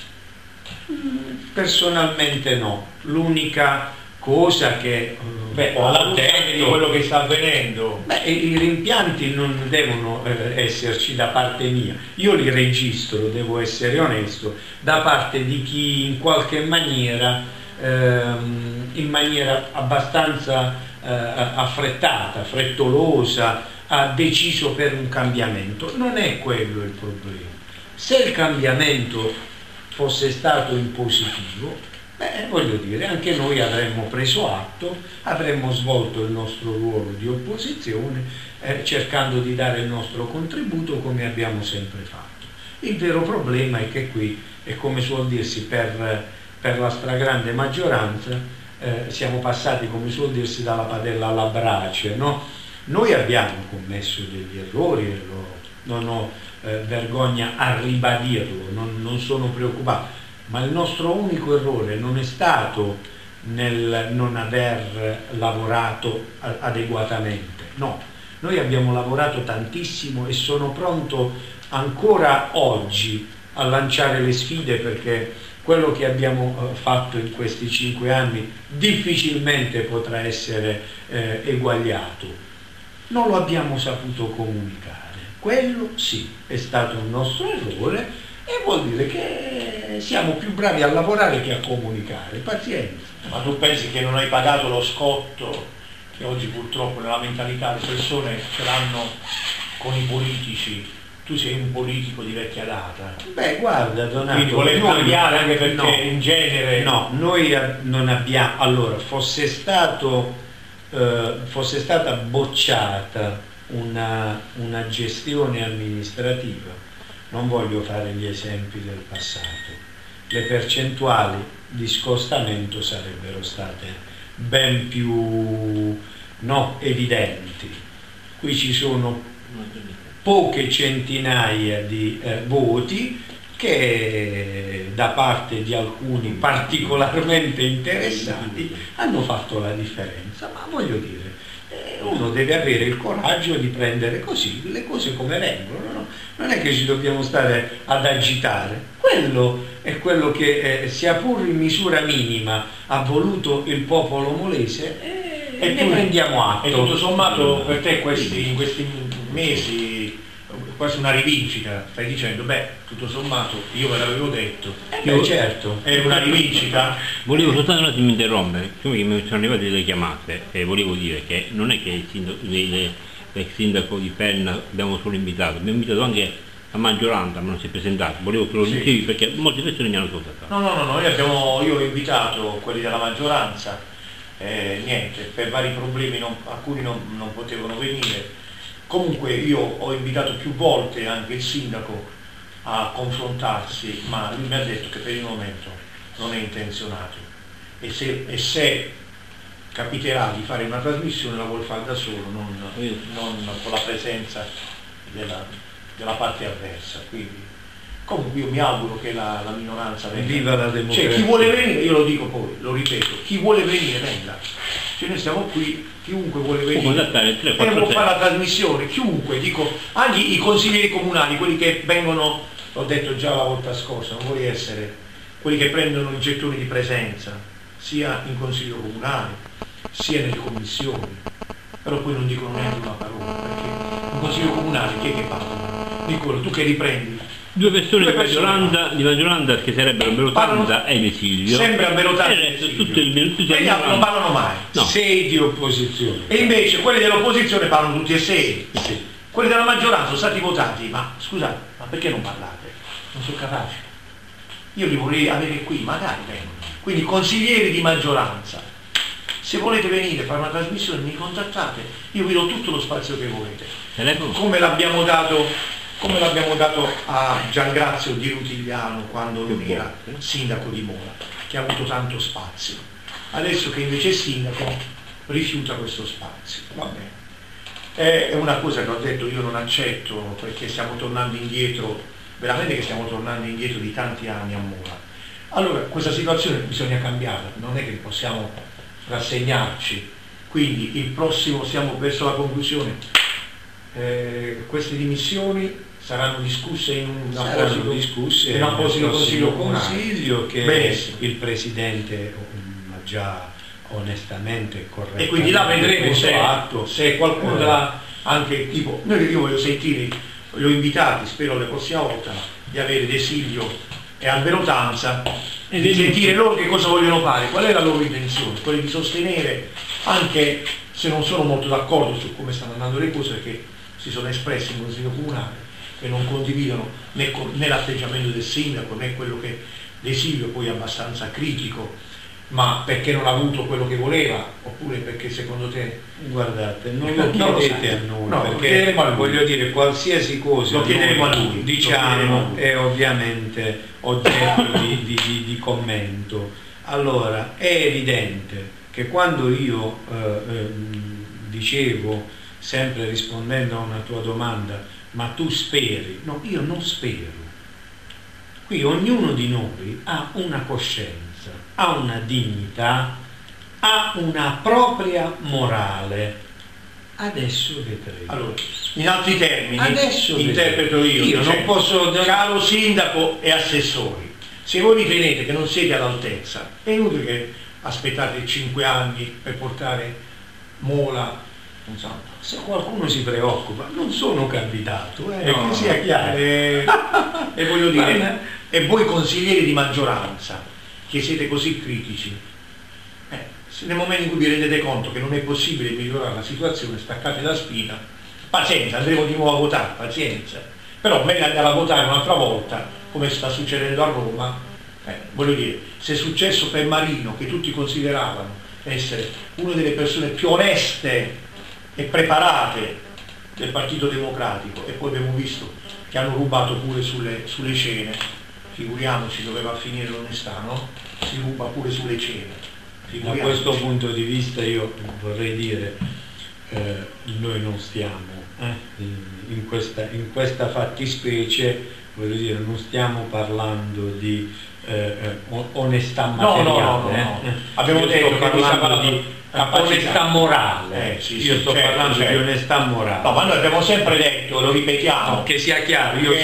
Personalmente no. L'unica cosa che alla luce di quello che sta avvenendo, i rimpianti non devono esserci da parte mia, io li registro, devo essere onesto, da parte di chi in qualche maniera, in maniera abbastanza affrettata, frettolosa, ha deciso per un cambiamento. Non è quello il problema. Se il cambiamento fosse stato in positivo, voglio dire, anche noi avremmo preso atto, avremmo svolto il nostro ruolo di opposizione, cercando di dare il nostro contributo come abbiamo sempre fatto. Il vero problema è che qui, è come suol dirsi, per la stragrande maggioranza, siamo passati, come suol dirsi, dalla padella alla brace, no? Noi abbiamo commesso degli errori, e non ho vergogna a ribadirlo, non sono preoccupato. Ma il nostro unico errore non è stato nel non aver lavorato adeguatamente, no, noi abbiamo lavorato tantissimo e sono pronto ancora oggi a lanciare le sfide, perché quello che abbiamo fatto in questi 5 anni difficilmente potrà essere eguagliato. Non lo abbiamo saputo comunicare, quello sì, è stato un nostro errore. E vuol dire che siamo più bravi a lavorare che a comunicare, pazienza. Ma tu pensi che non hai pagato lo scotto che oggi purtroppo nella mentalità le persone ce l'hanno con i politici? Tu sei un politico di vecchia data. Guarda Donato, quindi volevi cambiare anche perché in genere... No, noi non abbiamo... Allora, fosse stata bocciata una gestione amministrativa, non voglio fare gli esempi del passato, le percentuali di scostamento sarebbero state ben più evidenti. Qui ci sono poche centinaia di voti che da parte di alcuni particolarmente interessati hanno fatto la differenza, ma voglio dire, uno deve avere il coraggio di prendere così le cose come vengono, no? Non è che ci dobbiamo stare ad agitare. Quello è quello che sia pur in misura minima ha voluto il popolo molese e ne prendiamo atto. E tutto sommato per te in questi mesi quasi una rivincita, stai dicendo, tutto sommato io ve l'avevo detto, certo, è una rivincita. Volevo soltanto un attimo interrompere, siccome mi sono arrivate delle chiamate e volevo dire che non è che l'ex sindaco di Penna abbiamo solo invitato, abbiamo invitato anche la maggioranza, ma non si è presentato, volevo che lo dicevi perché molte persone mi hanno contattato. No, io ho invitato quelli della maggioranza, niente, per vari problemi alcuni non potevano venire. Comunque io ho invitato più volte anche il sindaco a confrontarsi, ma lui mi ha detto che per il momento non è intenzionato e se capiterà di fare una trasmissione la vuol fare da solo, non con la presenza della parte avversa. Quindi comunque io mi auguro che la minoranza venga. Viva la democrazia. Chi vuole venire, io lo dico poi, lo ripeto, chi vuole venire venga. Noi stiamo qui, chiunque vuole venire può fare la trasmissione, chiunque, dico, anche i consiglieri comunali, quelli che vengono, l'ho detto già la volta scorsa, non vuole essere quelli che prendono i gettoni di presenza, sia in consiglio comunale, sia nelle commissioni, però poi non dicono neanche una parola, perché in consiglio comunale chi è che parla? Nicola, tu che riprendi? Due persone di maggioranza che sarebbero Belotanza e Vesilio. Sempre a Belotanza e il resto tutti gli altri non parlano mai. No. 6 di opposizione. E invece quelli dell'opposizione parlano tutti e 6. Sì. Quelli della maggioranza sono stati votati, ma scusate, ma perché non parlate? Non sono capaci. Io li vorrei avere qui, magari vengono. Quindi consiglieri di maggioranza, se volete venire a fare una trasmissione mi contattate, io vi do tutto lo spazio che volete. Come l'abbiamo dato a Giangrazio Di Rutigliano quando lui era sindaco di Mola, che ha avuto tanto spazio. Adesso che invece è sindaco rifiuta questo spazio. Va bene. È una cosa che ho detto io non accetto, perché stiamo tornando indietro veramente che stiamo tornando indietro di tanti anni a Mola. Allora questa situazione bisogna cambiarla, non è che possiamo rassegnarci, quindi il prossimo, siamo verso la conclusione, queste dimissioni saranno discusse in un apposito consiglio che benissimo. Il Presidente ha già onestamente e correttamente, e quindi là vedremo se qualcuno dà anche tipo, io voglio sentire, li ho invitati, spero la prossima volta di avere Desilio e Albero Tanza e di sentire loro che cosa vogliono fare, qual è la loro intenzione, quella di sostenere, anche se non sono molto d'accordo su come stanno andando le cose, perché si sono espressi in Consiglio Comunale che non condividono né l'atteggiamento del sindaco né quello che Desilio poi è abbastanza critico, ma perché non ha avuto quello che voleva, oppure perché secondo te... Guardate, non lo chiedete a noi, no, perché voglio dire, qualsiasi cosa lo chiederemo a lui, diciamo, è ovviamente oggetto di commento. Allora, è evidente che quando io dicevo, sempre rispondendo a una tua domanda, ma tu speri? No, io non spero. Qui ognuno di noi ha una coscienza, ha una dignità, ha una propria morale. Adesso vedremo. Allora, in altri termini, adesso interpreto io non posso... Caro sindaco e assessori, se voi ritenete che non siete all'altezza, è inutile che aspettate 5 anni per portare Mola. Se qualcuno si preoccupa, non sono candidato, che no, sia chiaro. E voglio dire, e voi consiglieri di maggioranza che siete così critici, se nel momento in cui vi rendete conto che non è possibile migliorare la situazione, staccate la spina, pazienza, andremo di nuovo a votare, pazienza, però meglio andare a votare un'altra volta come sta succedendo a Roma. Voglio dire, se è successo per Marino, che tutti consideravano essere una delle persone più oneste e preparate del Partito Democratico, e poi abbiamo visto che hanno rubato pure sulle cene, figuriamoci dove va a finire l'onestà, no? Si ruba pure sulle cene. Da questo punto di vista io vorrei dire, noi non stiamo in questa fattispecie, voglio dire, non stiamo parlando di onestà materiale. No. Abbiamo detto che parlando di onestà morale. Io sto parlando di onestà morale. No, ma noi abbiamo sempre detto, lo ripetiamo, no, che sia chiaro, io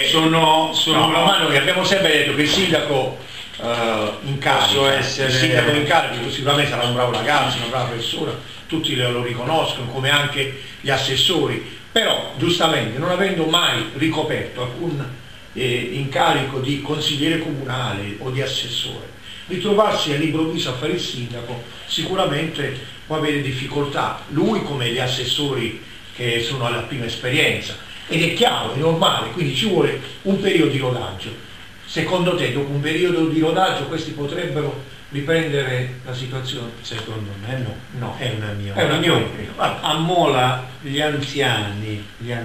ma noi abbiamo sempre detto che il sindaco in carico, il sindaco in carico sicuramente sarà un bravo ragazzo, una brava persona, tutti lo riconoscono, come anche gli assessori, però giustamente non avendo mai ricoperto alcun incarico di consigliere comunale o di assessore, ritrovarsi all'improvviso a fare il sindaco sicuramente può avere difficoltà, lui come gli assessori che sono alla prima esperienza, ed è chiaro, è normale, quindi ci vuole un periodo di rodaggio. Secondo te, dopo un periodo di rodaggio, questi potrebbero riprendere la situazione? Secondo me no. No, è una mia opinione. A Mola gli anziani,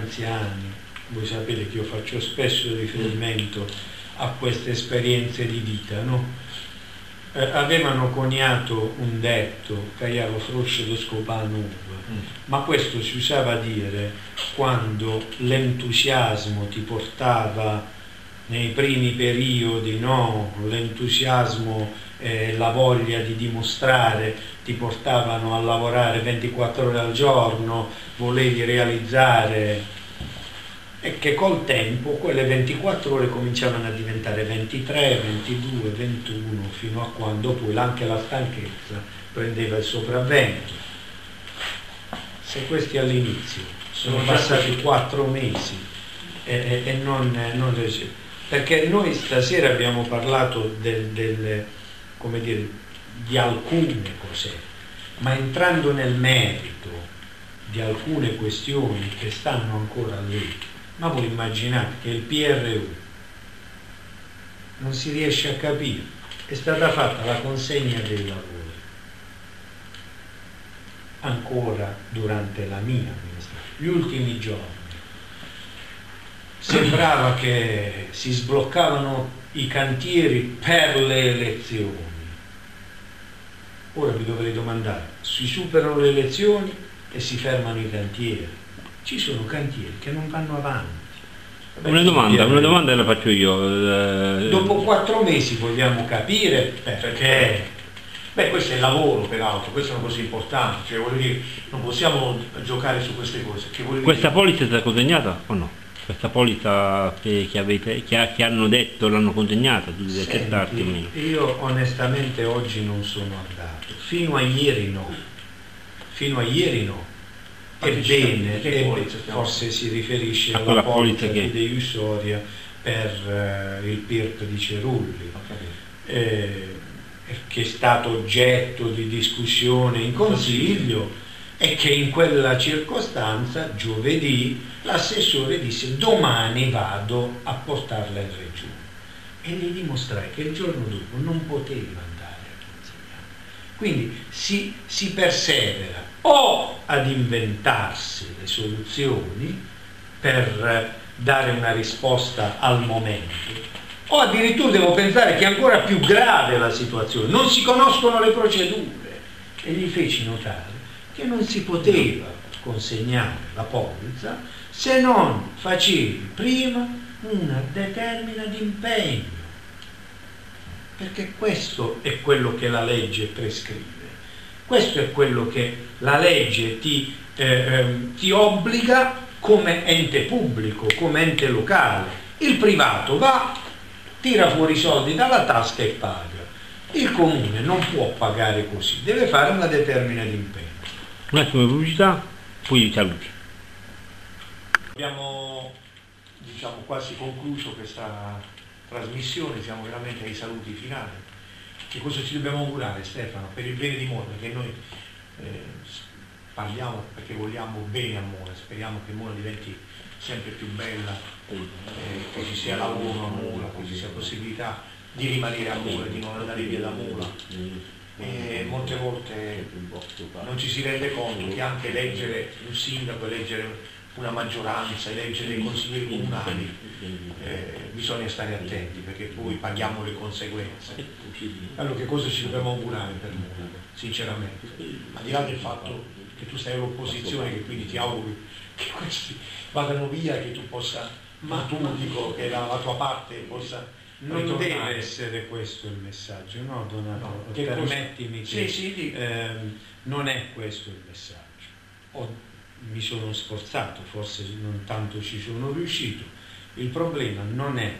voi sapete che io faccio spesso riferimento a queste esperienze di vita, no? Avevano coniato un detto, Caiaro frosce do scopano, ma questo si usava dire quando l'entusiasmo ti portava nei primi periodi, no? L'entusiasmo e la voglia di dimostrare ti portavano a lavorare 24 ore al giorno, volevi realizzare, e che col tempo quelle 24 ore cominciavano a diventare 23, 22, 21, fino a quando poi anche la stanchezza prendeva il sopravvento. Se questi all'inizio sono passati 4 mesi e non perché noi stasera abbiamo parlato come dire, di alcune cose, ma entrando nel merito di alcune questioni che stanno ancora lì, ma voi immaginate che il PRU non si riesce a capire, è stata fatta la consegna dei lavori ancora durante la mia amministrazione, gli ultimi giorni. Sembrava che si sbloccavano i cantieri per le elezioni. Ora vi dovrei domandare, si superano le elezioni e si fermano i cantieri. Ci sono cantieri che non vanno avanti. Una domanda la faccio io. Dopo 4 mesi vogliamo capire perché. Beh, questo è il lavoro, peraltro, questa è una cosa importante, cioè voglio dire, non possiamo giocare su queste cose. Questa polizza è stata consegnata o no? Questa polizza che hanno detto l'hanno consegnata, tu devi accettarti o meno? Io onestamente oggi non sono andato, fino a ieri no. Ebbene, forse si riferisce alla polizza fideiussoria per il PIRP di Cerulli. Che è stato oggetto di discussione in consiglio e che in quella circostanza giovedì l'assessore disse domani vado a portarla in regione e gli dimostrai che il giorno dopo non poteva andare a consegnare. Quindi si persevera o ad inventarsi le soluzioni per dare una risposta al momento, o addirittura devo pensare che è ancora più grave la situazione, non si conoscono le procedure, e gli feci notare che non si poteva consegnare la polizza se non facevi prima una determina di impegno, perché questo è quello che la legge prescrive, questo è quello che la legge ti obbliga come ente pubblico, come ente locale. Il privato va, tira fuori i soldi dalla tasca e paga. Il comune non può pagare così, deve fare una determina di impegno. Un attimo di pubblicità, poi i saluti. Abbiamo quasi concluso questa trasmissione, siamo veramente ai saluti finali. Che cosa ci dobbiamo augurare, Stefano, per il bene di Mola? Perché noi parliamo perché vogliamo bene a Mola, speriamo che Mola diventi sempre più bella, che ci sia lavoro a Mola, che ci sia possibilità di rimanere a Mola, di non andare via da Mola. E molte volte non ci si rende conto che anche eleggere un sindaco, eleggere una maggioranza, eleggere i consiglieri comunali, bisogna stare attenti perché poi paghiamo le conseguenze. Allora che cosa ci dobbiamo augurare per Mola, sinceramente? Al di là del fatto che tu stai all'opposizione, che quindi ti auguri che questi vadano via, che tu possa, ma tu dico che la tua parte possa non ritornare. deve essere questo il messaggio, no Donato? No, permettimi che sì. non è questo il messaggio. Mi sono sforzato, forse non tanto ci sono riuscito. Il problema non è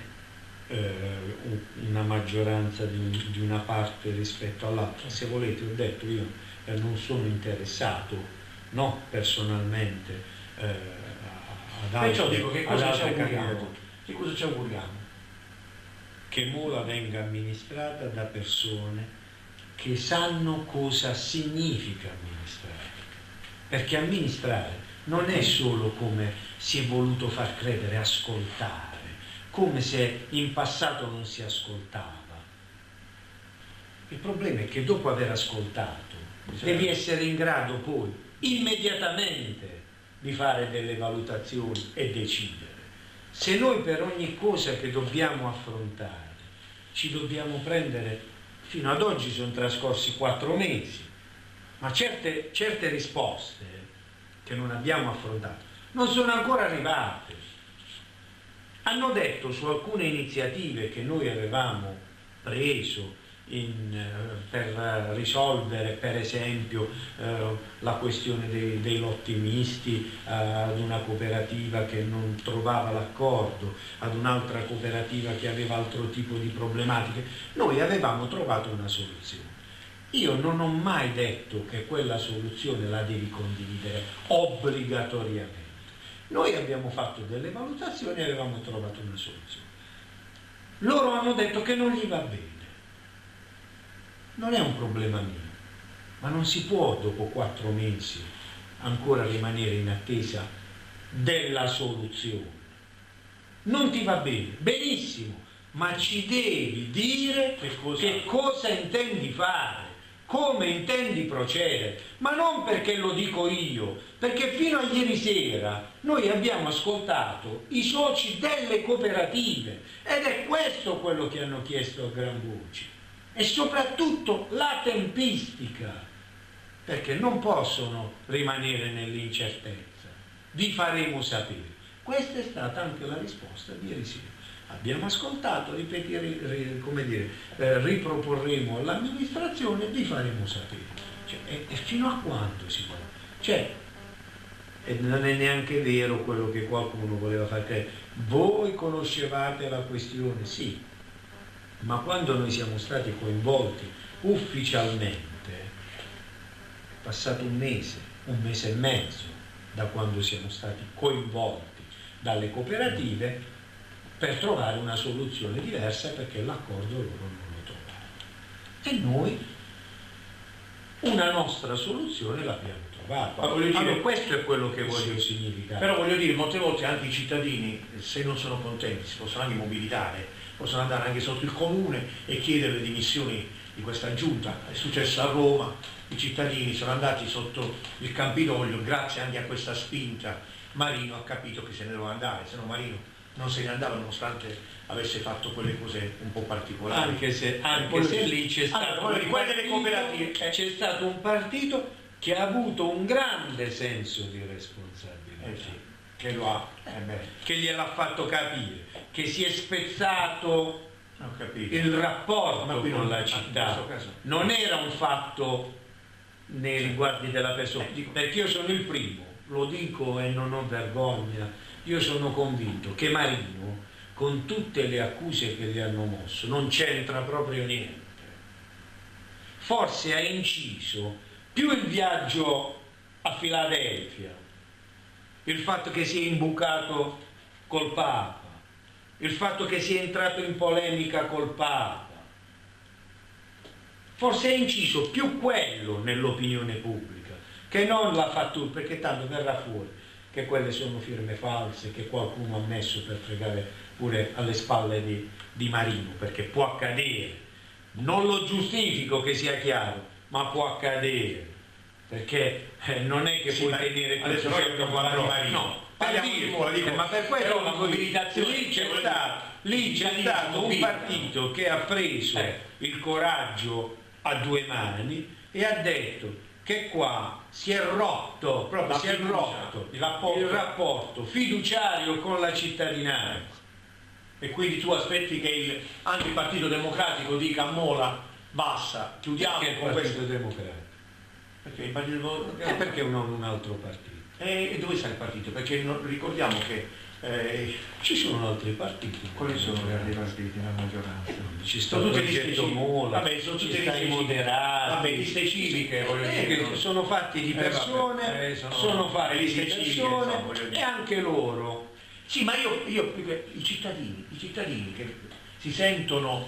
una maggioranza di una parte rispetto all'altra. Se volete, ho detto, io non sono interessato, no, personalmente ad altre, perciò dico che cosa ci auguriamo? candidature. Che cosa ci auguriamo? Che Mola venga amministrata da persone che sanno cosa significa amministrare, perché amministrare non è solo come si è voluto far credere, ascoltare, come se in passato non si ascoltava. Il problema è che dopo aver ascoltato devi essere in grado poi immediatamente di fare delle valutazioni e decidere. Se noi per ogni cosa che dobbiamo affrontare ci dobbiamo prendere, fino ad oggi sono trascorsi 4 mesi, ma certe risposte che non abbiamo affrontato non sono ancora arrivate. Hanno detto su alcune iniziative che noi avevamo preso per risolvere, per esempio, la questione dei lotti misti ad una cooperativa che non trovava l'accordo, ad un'altra cooperativa che aveva altro tipo di problematiche. Noi avevamo trovato una soluzione. Io non ho mai detto che quella soluzione la devi condividere obbligatoriamente. Noi abbiamo fatto delle valutazioni e avevamo trovato una soluzione. Loro hanno detto che non gli va bene. Non è un problema mio, ma non si può dopo 4 mesi ancora rimanere in attesa della soluzione. Non ti va bene, benissimo, ma ci devi dire che cosa intendi fare, come intendi procedere, ma non perché lo dico io, perché fino a ieri sera noi abbiamo ascoltato i soci delle cooperative ed è questo quello che hanno chiesto a gran voce. E soprattutto la tempistica, perché non possono rimanere nell'incertezza. Vi faremo sapere. Questa è stata anche la risposta di ieri sera. Abbiamo ascoltato, riproporremo all'amministrazione e vi faremo sapere. Cioè, e fino a quando si può? Cioè, e non è neanche vero quello che qualcuno voleva fare credere. Voi conoscevate la questione, sì, ma quando noi siamo stati coinvolti ufficialmente, è passato un mese e mezzo da quando siamo stati coinvolti dalle cooperative per trovare una soluzione diversa, perché l'accordo loro non lo trovavano. E noi una nostra soluzione l'abbiamo trovata. Allora, questo è quello che voglio significare. Però voglio dire, molte volte anche i cittadini, se non sono contenti, si possono anche mobilitare, possono andare anche sotto il comune e chiedere le dimissioni di questa giunta. È successo a Roma, i cittadini sono andati sotto il Campidoglio, grazie anche a questa spinta. Marino ha capito che se ne doveva andare, se no Marino non se ne andava, nonostante avesse fatto quelle cose un po' particolari. Anche se lì c'è stato un partito che ha avuto un grande senso di responsabilità, che lo ha, che gliel'ha fatto capire, che si è spezzato il rapporto con la città. Non era un fatto nei riguardi della persona, perché io sono il primo, lo dico e non ho vergogna. Io sono convinto che Marino, con tutte le accuse che gli hanno mosso, non c'entra proprio niente. Forse ha inciso più il viaggio a Filadelfia, il fatto che si è imbucato col Papa, il fatto che si è entrato in polemica col Papa. Forse ha inciso più quello nell'opinione pubblica, che non la fattura, perché tanto verrà fuori che quelle sono firme false che qualcuno ha messo per fregare pure alle spalle di Marino, perché può accadere, non lo giustifico, che sia chiaro, ma può accadere, perché non è che puoi tenere adesso noi dobbiamo parlare di Marino, ma per questo la mobilitazione lì c'è stato un partito che ha preso il coraggio a due mani e ha detto che qua si è rotto il rapporto fiduciario con la cittadinanza. E quindi tu aspetti che anche il Partito Democratico dica a Mola basta, chiudiamo con questo Democratico. Perché il Partito Democratico? Perché non un altro partito? E dove sta il partito? Perché ricordiamo che ci sono altri partiti. Quali sono gli altri partiti nella maggioranza? Ci sta il progetto Mola, ci sta i moderati, liste civiche, voglio dire, sono fatti di persone, sono fatti di persone e anche loro. Sì, ma io i cittadini che si sentono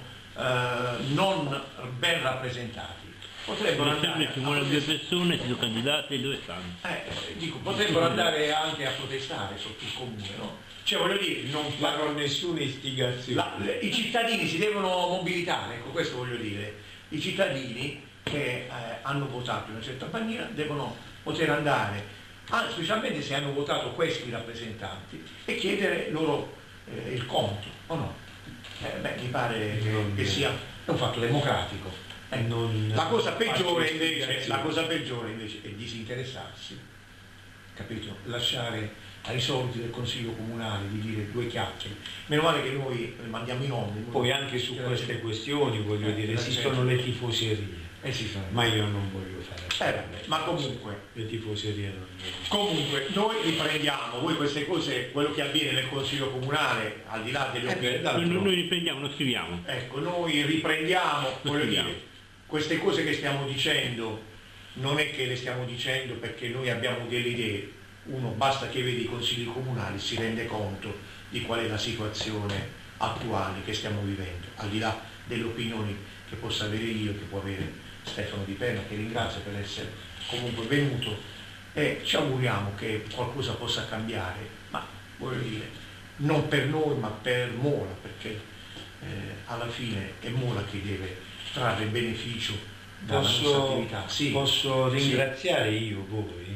non ben rappresentati potrebbero andare ci vuole due persone, si sono candidate e dove stanno? Potrebbero andare anche a protestare sotto il comune, no? Cioè, voglio dire, non farò nessuna istigazione. I cittadini si devono mobilitare, ecco, questo voglio dire. I cittadini che hanno votato in una certa maniera devono poter andare, specialmente se hanno votato questi rappresentanti, e chiedere loro il conto, o no? Mi pare che sia un fatto democratico. La cosa peggiore invece è disinteressarsi, capito? Lasciare ai soldi del Consiglio Comunale di dire due chiacchiere. Meno male che noi mandiamo i nomi. Poi anche su queste questioni, voglio dire, esistono le tifoserie. Ma io non voglio fare ma comunque le tifoserie non comunque noi riprendiamo, voi queste cose, quello che avviene nel Consiglio Comunale, al di là delle noi riprendiamo, lo scriviamo. Ecco, noi riprendiamo, voglio dire, queste cose che stiamo dicendo non è che le stiamo dicendo perché noi abbiamo delle idee. Uno basta che vede i consigli comunali, si rende conto di qual è la situazione attuale che stiamo vivendo, al di là delle opinioni che possa avere io, che può avere Stefano Di Penna, che ringrazio per essere comunque venuto, e ci auguriamo che qualcosa possa cambiare, ma voglio dire, non per noi ma per Mola, perché alla fine è Mola che deve trarre beneficio dalla nostra attività. Posso ringraziare io voi?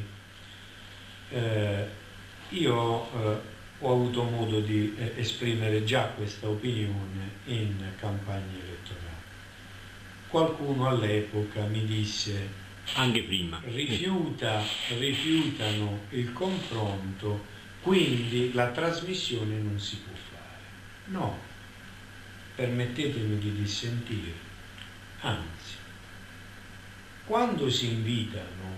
Io ho avuto modo di esprimere già questa opinione in campagna elettorale. Qualcuno all'epoca mi disse, anche prima, rifiutano il confronto quindi la trasmissione non si può fare. No, permettetemi di dissentire, anzi, quando si invitano,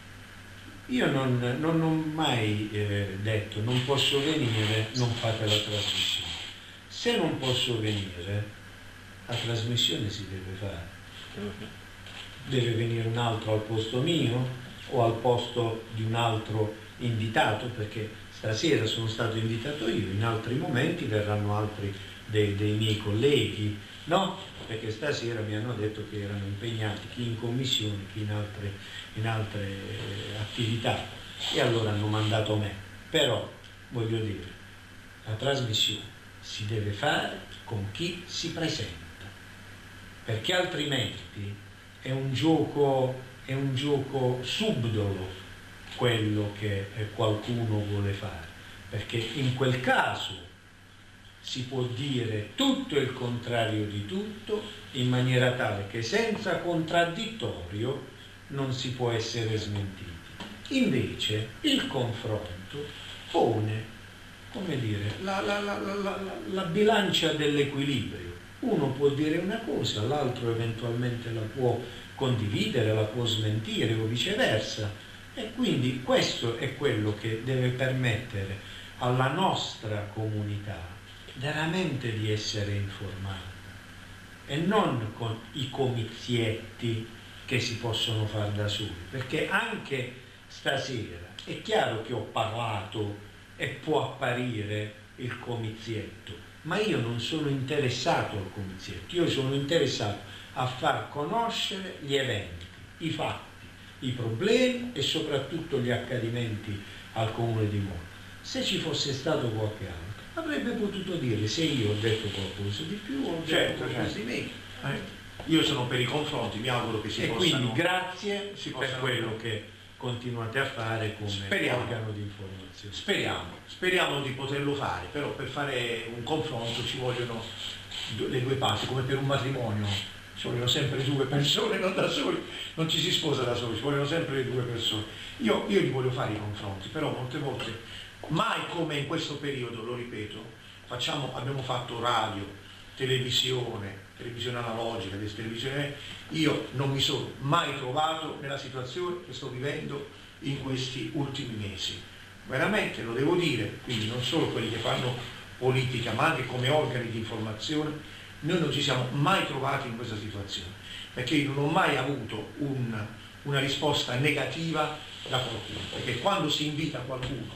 io non ho mai detto non posso venire, non fate la trasmissione. Se non posso venire, la trasmissione si deve fare. Deve venire un altro al posto mio o al posto di un altro invitato, perché stasera sono stato invitato io, in altri momenti verranno altri dei miei colleghi, no? Perché stasera mi hanno detto che erano impegnati chi in commissione, chi in altre attività, e allora hanno mandato me. Però, voglio dire, la trasmissione si deve fare con chi si presenta, perché altrimenti è un gioco subdolo quello che qualcuno vuole fare, perché in quel caso si può dire tutto e il contrario di tutto in maniera tale che senza contraddittorio non si può essere smentiti. Invece il confronto pone, come dire, la bilancia dell'equilibrio. Uno può dire una cosa, l'altro eventualmente la può condividere, la può smentire o viceversa, e quindi questo è quello che deve permettere alla nostra comunità veramente di essere informata, e non con i comizietti che si possono fare da soli, perché anche stasera è chiaro che ho parlato e può apparire il comizietto, ma io non sono interessato al comizietto, io sono interessato a far conoscere gli eventi, i fatti, i problemi e soprattutto gli accadimenti al Comune di Mola. Se ci fosse stato qualche altro avrebbe potuto dire se io ho detto qualcosa di più o ho detto qualcosa di meno. Io sono per i confronti, mi auguro che si possano. E quindi grazie per quello che continuate a fare come organo di informazione. Speriamo di poterlo fare, però per fare un confronto ci vogliono le due parti, come per un matrimonio, ci vogliono sempre due persone, non da soli, non ci si sposa da soli, ci vogliono sempre le due persone. Io li voglio fare i confronti, però molte volte, mai come in questo periodo, lo ripeto, abbiamo fatto radio, televisione analogica, televisione, io non mi sono mai trovato nella situazione che sto vivendo in questi ultimi mesi. Veramente lo devo dire, quindi non solo quelli che fanno politica, ma anche come organi di informazione, noi non ci siamo mai trovati in questa situazione, perché io non ho mai avuto una risposta negativa da qualcuno, perché quando si invita qualcuno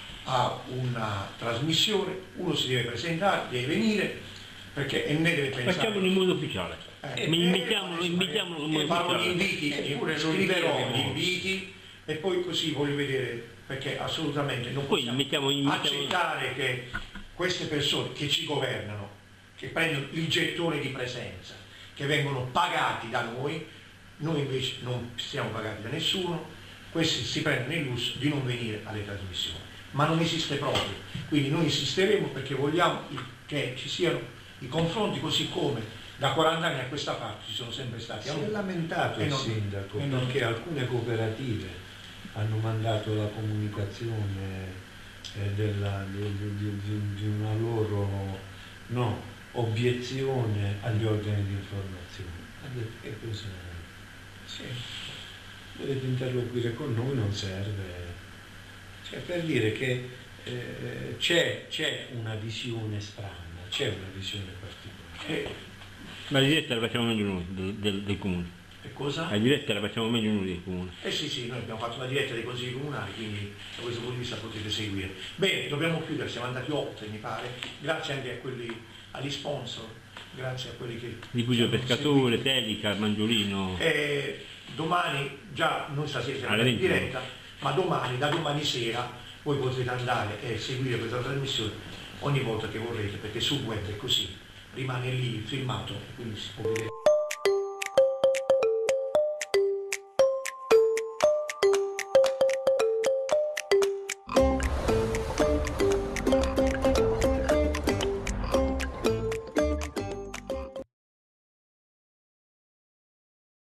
a una trasmissione, uno si deve presentare, deve venire, perché e ne deve pensare. Facciamolo in modo ufficiale. Invitiamolo in modo farò ufficiale. gli inviti, scriverò gli inviti e poi così voglio vedere, perché assolutamente non possiamo accettare che queste persone che ci governano, che prendono il gettone di presenza, che vengono pagati da noi invece non siamo pagati da nessuno, questi si prendono il lusso di non venire alle trasmissioni, ma non esiste proprio. Quindi noi insisteremo perché vogliamo che ci siano i confronti, così come da 40 anni a questa parte ci sono sempre stati. Si è lamentato il sindaco perché alcune cooperative hanno mandato la comunicazione di una loro obiezione agli organi di informazione. Ha detto che cosa? Sì, dovete interloquire con noi, non serve. Cioè, per dire che c'è una visione strana, c'è una visione particolare. Ma la diretta la facciamo meglio noi del comune. E cosa? La diretta la facciamo meglio noi del comune. Sì, noi abbiamo fatto una diretta dei consigli comunali, quindi da questo punto di vista potete seguire. Bene, dobbiamo chiudere, siamo andati oltre, mi pare. Grazie anche agli sponsor, grazie a quelli che... Rifugio Pescatore, Telica, Mangiolino. Domani, già noi stasera siamo in diretta, ma da domani sera voi potrete andare e seguire questa trasmissione ogni volta che vorrete, perché sul web è così, rimane lì filmato, quindi si può vedere.